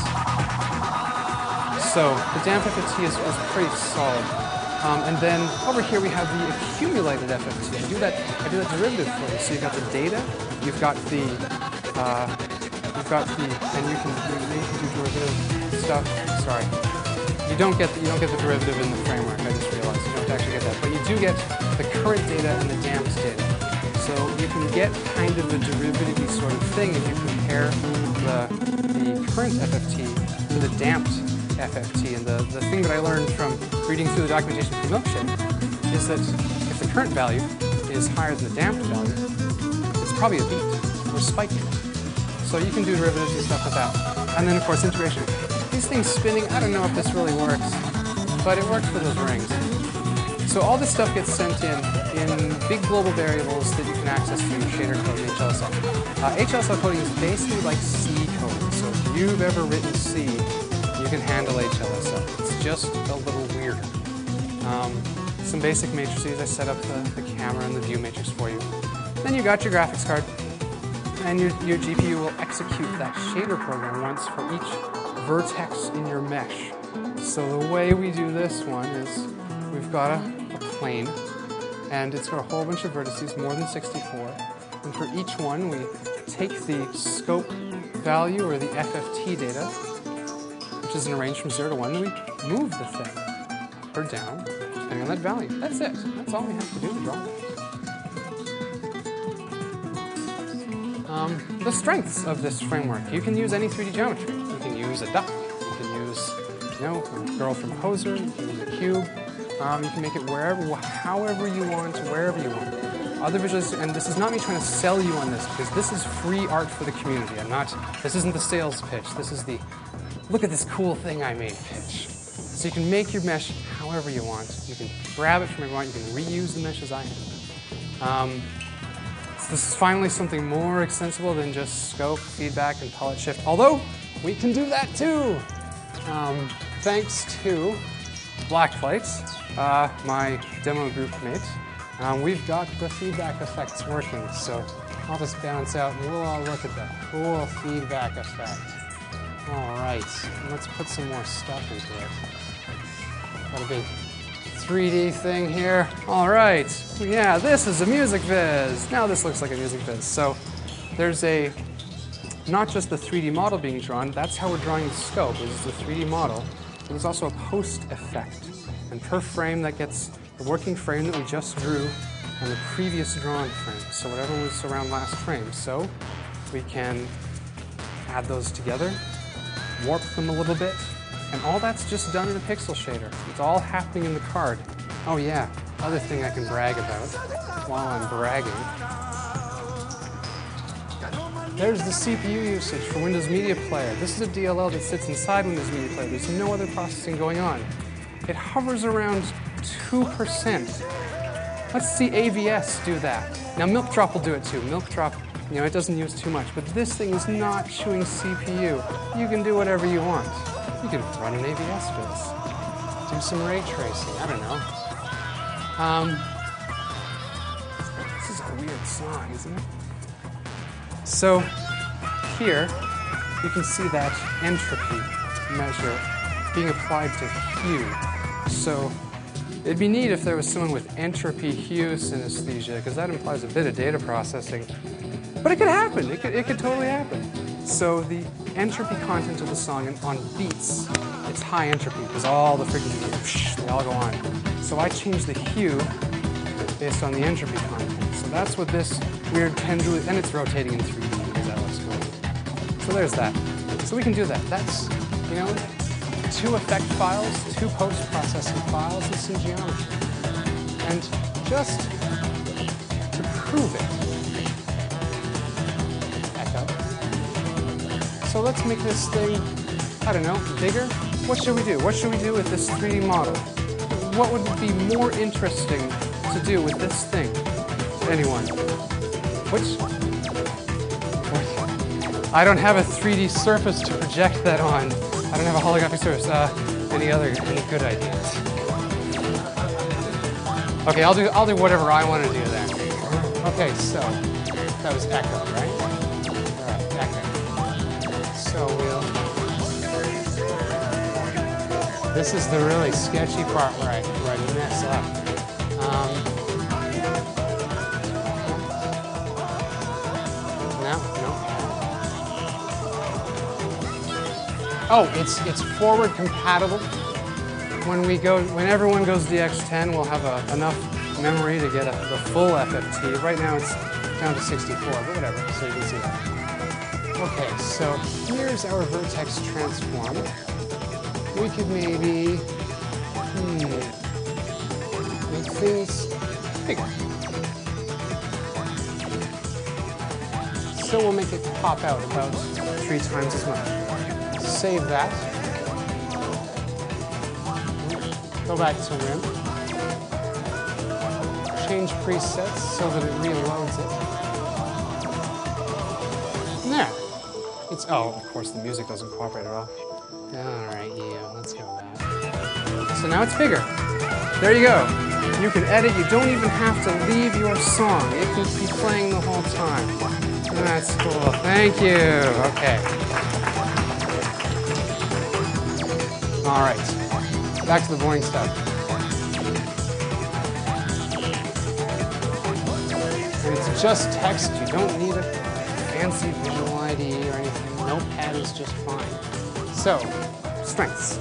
So the damped F F T is, is pretty solid. Um, and then over here we have the accumulated F F T. I do that. I do that derivative for you. So you've got the data. You've got the. Uh, You've got the, and you can, you can do derivative stuff. Sorry, you don't get the, you don't get the derivative in the framework. I just realized you don't actually get that, but you do get the current data and the damped data. So you can get kind of a derivative-y sort of thing if you compare the the current F F T to the damped F F T. And the the thing that I learned from reading through the documentation for Milkshake is that if the current value is higher than the damped value, it's probably a beat or spiking. So you can do derivatives and stuff with that. And then, of course, integration. These things spinning, I don't know if this really works, but it works for those rings. So all this stuff gets sent in in big global variables that you can access through shader code and H L S L. Uh, H L S L coding is basically like C coding. So if you've ever written C, you can handle H L S L. It's just a little weirder. Um, some basic matrices. I set up the, the camera and the view matrix for you. Then you got your graphics card. And your, your G P U will execute that shader program once for each vertex in your mesh. So the way we do this one is we've got a, a plane, and it's got a whole bunch of vertices, more than sixty-four. And for each one, we take the scope value, or the F F T data, which is in a range from zero to one, and we move the thing up or down, depending on that value. That's it. That's all we have to do to draw that. Um, um, the strengths of this framework. You can use any three D geometry. You can use a duck. You can use, you know, a girl from Poser. You can use a cube. Um, you can make it wherever, however you want, wherever you want. Other visuals, and this is not me trying to sell you on this, because this is free art for the community. I'm not, this isn't the sales pitch. This is the, look at this cool thing I made pitch. So you can make your mesh however you want. You can grab it from everyone. You can reuse the mesh as I have. Um, so this is finally something more extensible than just scope, feedback, and palette shift. Although, we can do that too. Um, thanks to Blacklight, uh, my demo group mate. Um, we've got the feedback effects working, so I'll just bounce out and we'll all look at the cool feedback effect. All right, let's put some more stuff into it. Got a big three D thing here. All right, yeah, this is a music viz. Now this looks like a music viz. So there's a, not just the three D model being drawn, that's how we're drawing the scope, is the three D model. But there's also a post effect. And per frame that gets the working frame that we just drew and the previous drawn frame. So whatever was around last frame. So we can add those together, warp them a little bit, and all that's just done in a pixel shader. It's all happening in the card. Oh yeah, other thing I can brag about while I'm bragging. There's the C P U usage for Windows Media Player. This is a D L L that sits inside Windows Media Player. There's no other processing going on. It hovers around two percent. Let's see A V S do that. Now Milk Drop will do it too. Milk Drop, you know, it doesn't use too much, but this thing is not chewing C P U. You can do whatever you want. You can run an A V S viz. Do some ray tracing, I don't know. Um, this is a weird song, isn't it? So here, you can see that entropy measure being applied to hue. So it'd be neat if there was someone with entropy hue synesthesia, because that implies a bit of data processing. But it could happen. It could, it could totally happen. So the entropy content of the song and on beats, it's high entropy, because all the frequencies, they all go on. So I change the hue based on the entropy content. So that's what this weird pendulum, and it's rotating in three D, because that looks cool. So there's that. So we can do that. That's, you know, two effect files, two post-processing files, and some geometry. And just to prove it, echo. So let's make this thing, I don't know, bigger. What should we do? What should we do with this three D model? What would be more interesting to do with this thing to anyone? Which? I don't have a three D surface to project that on. I don't have a holographic surface. Uh, any other, any good ideas? Okay, I'll do, I'll do whatever I want to do then. Okay, so that was echo, right? All right, echo. So we'll. This is the really sketchy part where I, where I mess up. Um, Oh, it's it's forward compatible. When we go, when everyone goes D X ten, we'll have a, enough memory to get a, the full F F T. Right now it's down to sixty-four, but whatever. So you can see that. Okay, so here's our vertex transform. We could maybe hmm, make things bigger. So we'll make it pop out about three times as much. Save that. Go back to Rim. Change presets so that it reloads it. There. It's, oh, of course the music doesn't cooperate at all. All right, yeah, let's go with that. So now it's bigger. There you go. You can edit. You don't even have to leave your song. It can be playing the whole time. That's cool. Thank you. Okay. All right, back to the boring stuff. And it's just text. You don't need a fancy visual I D E or anything. Notepad is just fine. So, strengths.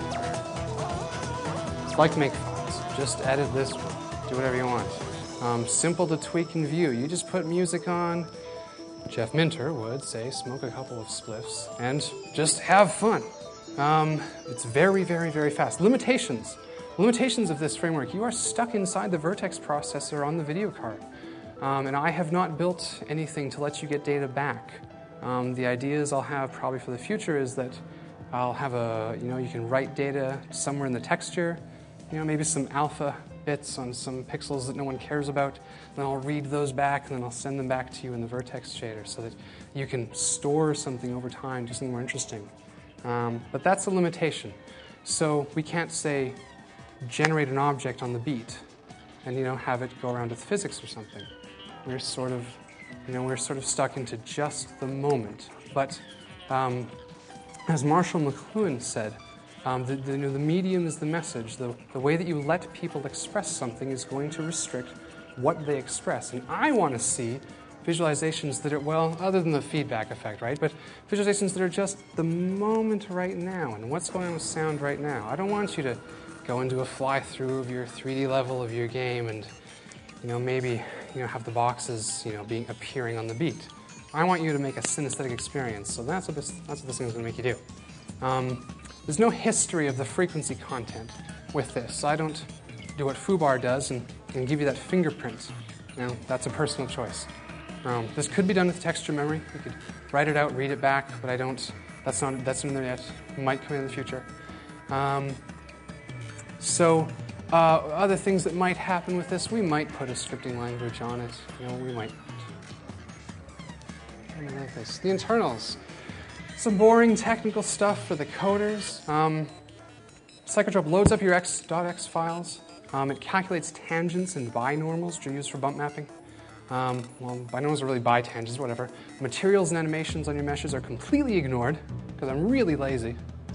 It's like make files. Just edit this one. Do whatever you want. Um, simple to tweak and view. You just put music on. Jeff Minter would say, smoke a couple of spliffs and just have fun. Um, it's very, very, very fast. Limitations. Limitations of this framework. You are stuck inside the Vertex processor on the video card. Um, and I have not built anything to let you get data back. Um, the ideas I'll have probably for the future is that I'll have a, you know, you can write data somewhere in the texture, you know, maybe some alpha bits on some pixels that no one cares about. Then I'll read those back, and then I'll send them back to you in the Vertex shader so that you can store something over time, do something more interesting. Um, but that's a limitation. So we can't say generate an object on the beat and, you know, have it go around with physics or something. We're sort of, you know, we're sort of stuck into just the moment. But um, as Marshall McLuhan said, um, the, the, you know, the medium is the message. The, the way that you let people express something is going to restrict what they express. And I want to see visualizations that are, well, other than the feedback effect, right? But visualizations that are just the moment right now and what's going on with sound right now. I don't want you to go into a fly-through of your three D level of your game and, you know, maybe, you know, have the boxes, you know, being appearing on the beat. I want you to make a synesthetic experience, so that's what this, that's what this thing is going to make you do. Um, there's no history of the frequency content with this. I don't do what Fubar does and, and give you that fingerprint. You know, that's a personal choice. Um, this could be done with texture memory. You could write it out, read it back, but I don't. That's not. That's something that might come in the future. Um, so, uh, other things that might happen with this, we might put a scripting language on it. You know, we might. Like this. The internals. Some boring technical stuff for the coders. Um, Psychotrope loads up your x.x files. Um, it calculates tangents and binormals, which are used for bump mapping. Um, well, binomials are really bitangents, whatever. Materials and animations on your meshes are completely ignored, because I'm really lazy.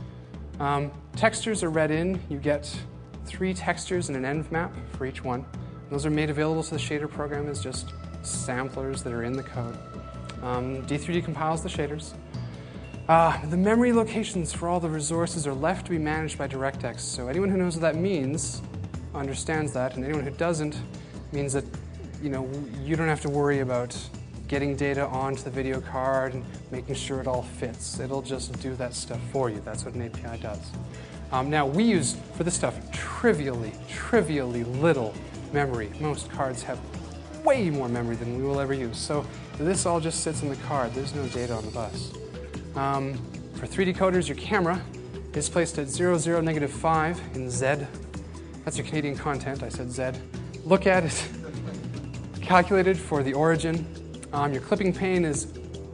Um, textures are read in. You get three textures and an env map for each one. Those are made available to the shader program as just samplers that are in the code. Um, D three D compiles the shaders. Uh, the memory locations for all the resources are left to be managed by DirectX. So anyone who knows what that means understands that, and anyone who doesn't means that, you know, you don't have to worry about getting data onto the video card and making sure it all fits. It'll just do that stuff for you. That's what an A P I does. Um, now, we use, for this stuff, trivially, trivially little memory. Most cards have way more memory than we will ever use. So this all just sits in the card. There's no data on the bus. Um, for three D coders, your camera is placed at zero, zero, negative five in Z. That's your Canadian content. I said Z. Look at it. Calculated for the origin. Um, your clipping pane is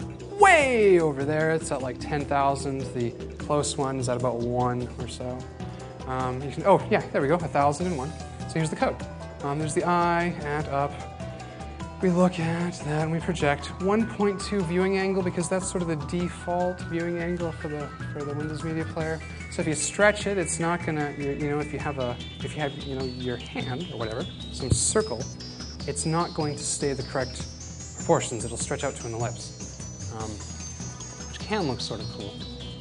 way over there. It's at like ten thousand. The close one is at about one or so. Um, you can, oh, yeah, there we go, one thousand one. So here's the code. Um, there's the eye, add up. We look at that and we project one point two viewing angle because that's sort of the default viewing angle for the for the Windows Media Player. So if you stretch it, it's not gonna, you, you know, if you have a, if you have, you know, your hand or whatever, some circle, it's not going to stay the correct proportions. It'll stretch out to an ellipse, um, which can look sort of cool.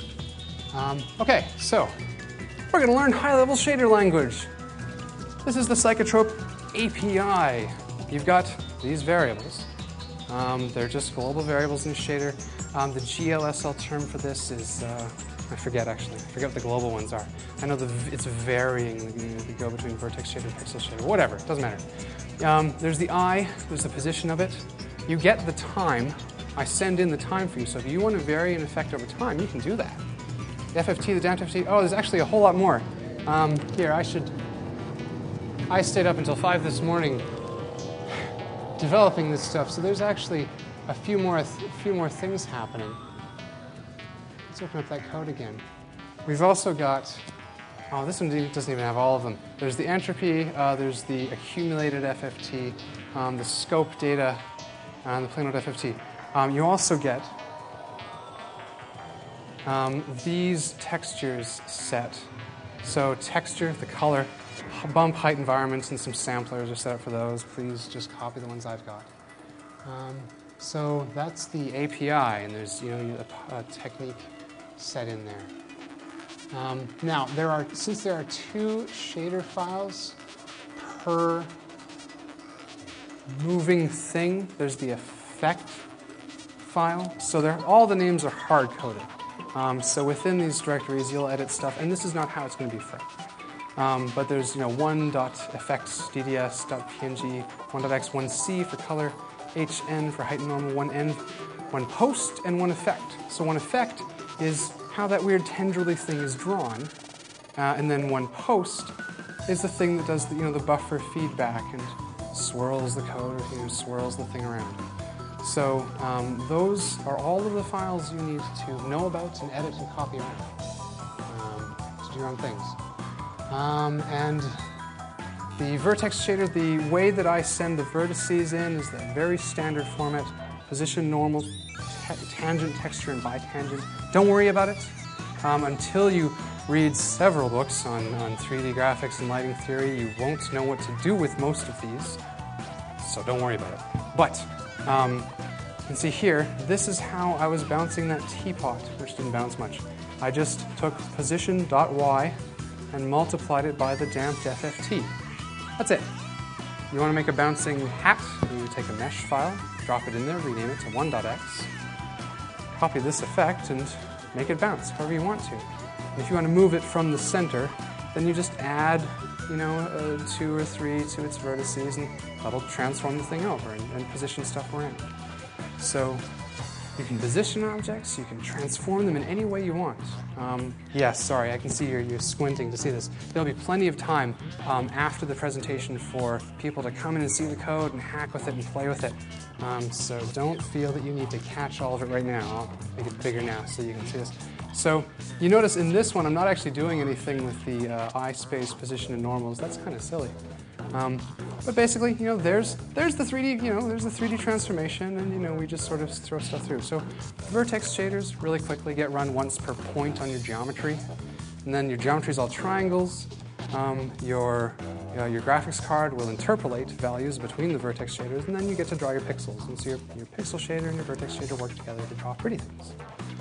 Um, okay, so we're going to learn high-level shader language. This is the Psychotrope A P I. You've got these variables. Um, they're just global variables in the shader. Um, the G L S L term for this is, uh, I forget actually. I forget what the global ones are. I know the, it's varying. You know, they go between vertex shader and pixel shader. Whatever, it doesn't matter. Um, there's the eye. There's the position of it. You get the time. I send in the time for you. So if you want to vary an effect over time, you can do that. The F F T, the damped F F T. Oh, there's actually a whole lot more. Um, here, I should. I stayed up until five this morning developing this stuff. So there's actually a few more, a few more things happening. Let's open up that code again. We've also got. Oh, this one doesn't even have all of them. There's the entropy. Uh, there's the accumulated F F T. Um, the scope data, and the planode F F T. Um, you also get um, these textures set. So texture, the color, bump, height, environments, and some samplers are set up for those. Please just copy the ones I've got. Um, so that's the A P I, and there's, you know, a, a technique set in there. Um, now, there are since there are two shader files per moving thing, there's the effect file. So they're, all the names are hard-coded. Um, so within these directories, you'll edit stuff, and this is not how it's going to be framed. Um, but there's, you know, one.effects, D D S.png, one.x, one C for color, H N for height and normal, one N, one post, and one effect. So one effect is how that weird tendrily thing is drawn, uh, and then one post is the thing that does the, you know, the buffer feedback and swirls the code, or, you know, swirls the thing around. So um, those are all of the files you need to know about and edit and copy around um, to do your own things. Um, and the vertex shader, the way that I send the vertices in is that very standard format: position, normal, ta tangent, texture, and bitangent. Don't worry about it um, until you read several books on, on three D graphics and lighting theory. You won't know what to do with most of these, so don't worry about it. But um, you can see here, this is how I was bouncing that teapot, which didn't bounce much. I just took position.y and multiplied it by the damped F F T. That's it. You want to make a bouncing hat, you take a mesh file, drop it in there, rename it to one.x, copy this effect, and make it bounce however you want to. And if you want to move it from the center, then you just add, you know, uh, two or three to its vertices, and that'll transform the thing over and, and position stuff around. So you can position objects, you can transform them in any way you want. Um, yes, sorry, I can see you're, you're squinting to see this. There'll be plenty of time um, after the presentation for people to come in and see the code and hack with it and play with it. Um, so don't feel that you need to catch all of it right now. I'll make it bigger now so you can see this. So you notice in this one, I'm not actually doing anything with the uh, eye space, position, and normals. That's kind of silly. Um, but basically, you know, there's there's the three D, you know, there's the three D transformation, and you know, we just sort of throw stuff through. So vertex shaders really quickly get run once per point on your geometry, and then your geometry is all triangles. Um, your uh, your graphics card will interpolate values between the vertex shaders, and then you get to draw your pixels. And so your, your pixel shader and your vertex shader work together to draw pretty things.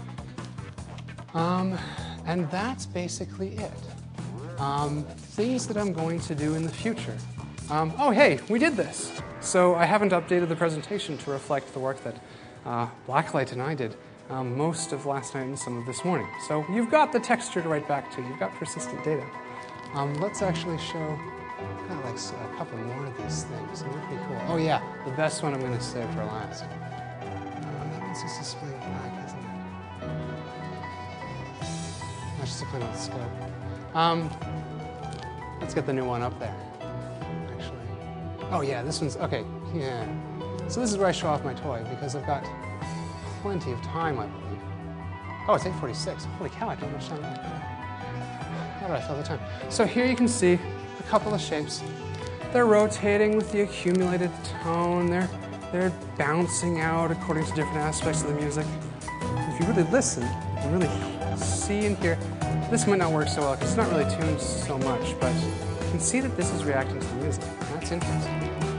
Um, and that's basically it. Um, things that I'm going to do in the future. Um, oh, hey, we did this. So I haven't updated the presentation to reflect the work that uh, Blacklight and I did um, most of last night and some of this morning. So you've got the texture to write back to. You've got persistent data. Um, let's actually show kind of like a couple more of these things. They're pretty cool. Oh, yeah, the best one I'm going to save for last. Uh, that one's just displaying black, isn't it? That's just a plain old scope. Um, let's get the new one up there. Oh yeah, this one's, okay, yeah. So this is where I show off my toy, because I've got plenty of time, I believe. Oh, it's eight forty-six. Holy cow, I don't have much time left. How did I fill the time? So here you can see a couple of shapes. They're rotating with the accumulated tone. They're, they're bouncing out according to different aspects of the music. If you really listen and really see and hear, this might not work so well, because it's not really tuned so much, but you can see that this is reacting to the music. That's interesting.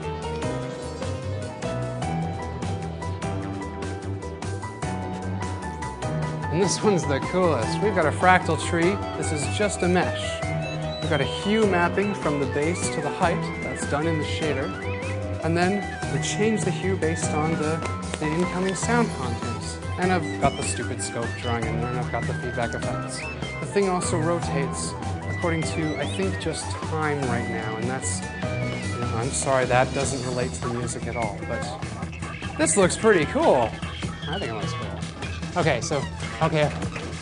And this one's the coolest. We've got a fractal tree. This is just a mesh. We've got a hue mapping from the base to the height. That's done in the shader. And then we change the hue based on the, the incoming sound contents. And I've got the stupid scope drawing in there, and I've got the feedback effects. The thing also rotates according to, I think, just time right now, and that's, you know, I'm sorry, that doesn't relate to the music at all, but this looks pretty cool. I think it looks cool. Okay, so, okay.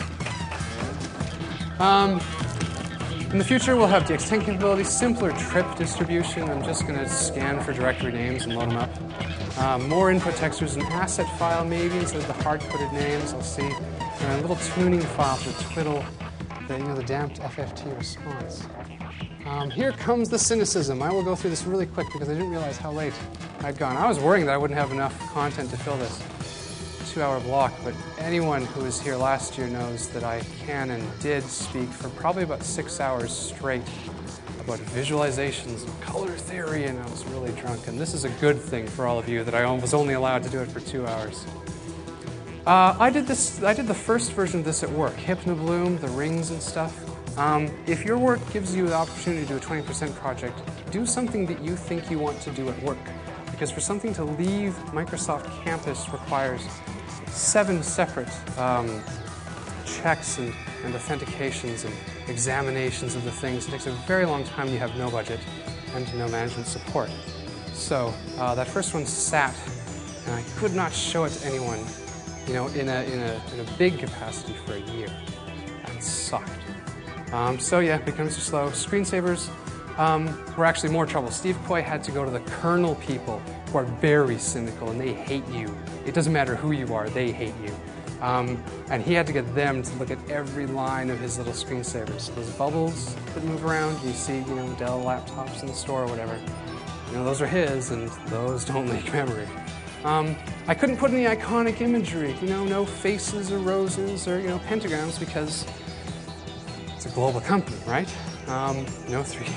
Um, in the future, we'll have D X ten capability, simpler trip distribution. I'm just going to scan for directory names and load them up. Um, more input textures, an asset file maybe instead of the hard-coded names, I'll see. And a little tuning file to twiddle the, you know, the damped F F T response. Um, here comes the cynicism. I will go through this really quick because I didn't realize how late I'd gone. I was worrying that I wouldn't have enough content to fill this two-hour block, but anyone who was here last year knows that I can and did speak for probably about six hours straight about visualizations and color theory, and I was really drunk. And this is a good thing for all of you that I was only allowed to do it for two hours. Uh, I did this. I did the first version of this at work, Hypnobloom, the rings and stuff. Um, if your work gives you the opportunity to do a twenty percent project, do something that you think you want to do at work. Because for something to leave Microsoft Campus requires seven separate um, checks and, and authentications and examinations of the things. It takes a very long time. You have no budget and no management support. So uh, that first one sat, and I could not show it to anyone, you know, in a, in a, in a big capacity for a year. That sucked. Um, so yeah, becomes slow. Screensavers um, were actually more trouble. Steve Coy had to go to the kernel people who are very cynical, and they hate you. It doesn't matter who you are, they hate you. Um, and he had to get them to look at every line of his little screensavers. Those bubbles that move around, you see, you know, Dell laptops in the store or whatever. You know, those are his, and those don't leak memory. Um, I couldn't put any iconic imagery, you know, no faces or roses or, you know, pentagrams, because it's a global company, right? Um, no three,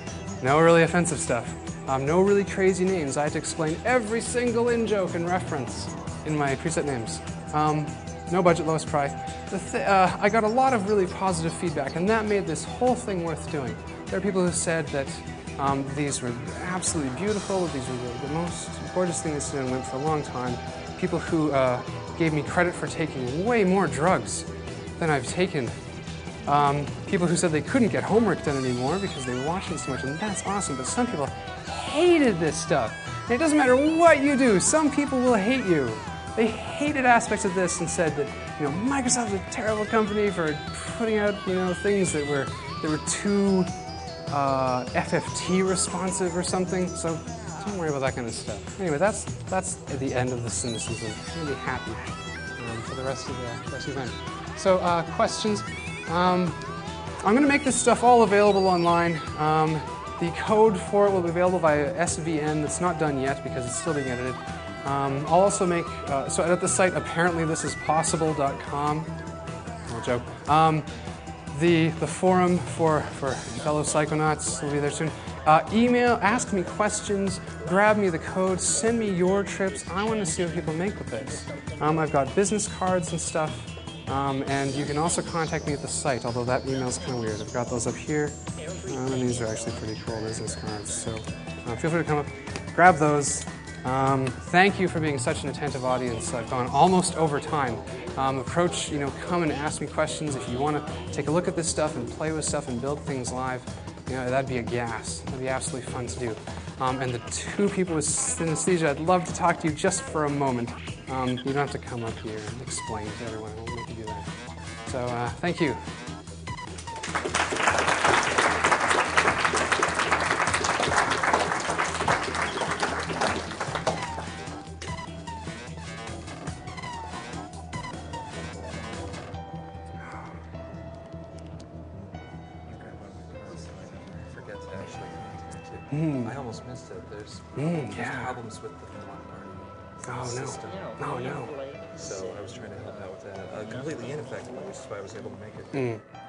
no really offensive stuff. Um, no really crazy names. I had to explain every single in-joke and reference in my preset names. Um, no budget, lowest price. The th uh, I got a lot of really positive feedback, and that made this whole thing worth doing. There are people who said that um, these were absolutely beautiful, these were the, the most gorgeous thing that's been went for a long time. People who uh, gave me credit for taking way more drugs than I've taken. Um, people who said they couldn't get homework done anymore because they were watching so much, and that's awesome. But some people hated this stuff. And it doesn't matter what you do, some people will hate you. They hated aspects of this and said that, you know, Microsoft's a terrible company for putting out, you know, things that were that were too uh, F F T responsive or something. So don't worry about that kind of stuff. Anyway, that's that's the end of the cynicism. I'm gonna be happy um, for the rest of the rest of the event. So uh, questions. Um, I'm going to make this stuff all available online. Um, the code for it will be available via S V N. That's not done yet because it's still being edited. Um, I'll also make, uh, so at the site apparently this is possible dot com. No joke. Um, the, the forum for, for fellow psychonauts will be there soon. Uh, email, ask me questions, grab me the code, send me your trips. I want to see what people make with this. Um, I've got business cards and stuff. Um, and you can also contact me at the site, although that email's kind of weird. I've got those up here, um, and these are actually pretty cool business cards. So uh, feel free to come up, grab those. Um, thank you for being such an attentive audience. I've gone almost over time. Um, approach, you know, come and ask me questions if you want to take a look at this stuff and play with stuff and build things live. You know, that'd be a gas. That'd be absolutely fun to do. Um, and the two people with synesthesia, I'd love to talk to you just for a moment. Um, you don't have to come up here and explain to everyone. I won't make you do that. So, uh, thank you. Mm. I almost missed it. There's, Mm, there's yeah. problems with the block party Oh, no. system. No, no. So I was trying to help out with that. Uh, completely ineffectively, which is why I was able to make it. Mm.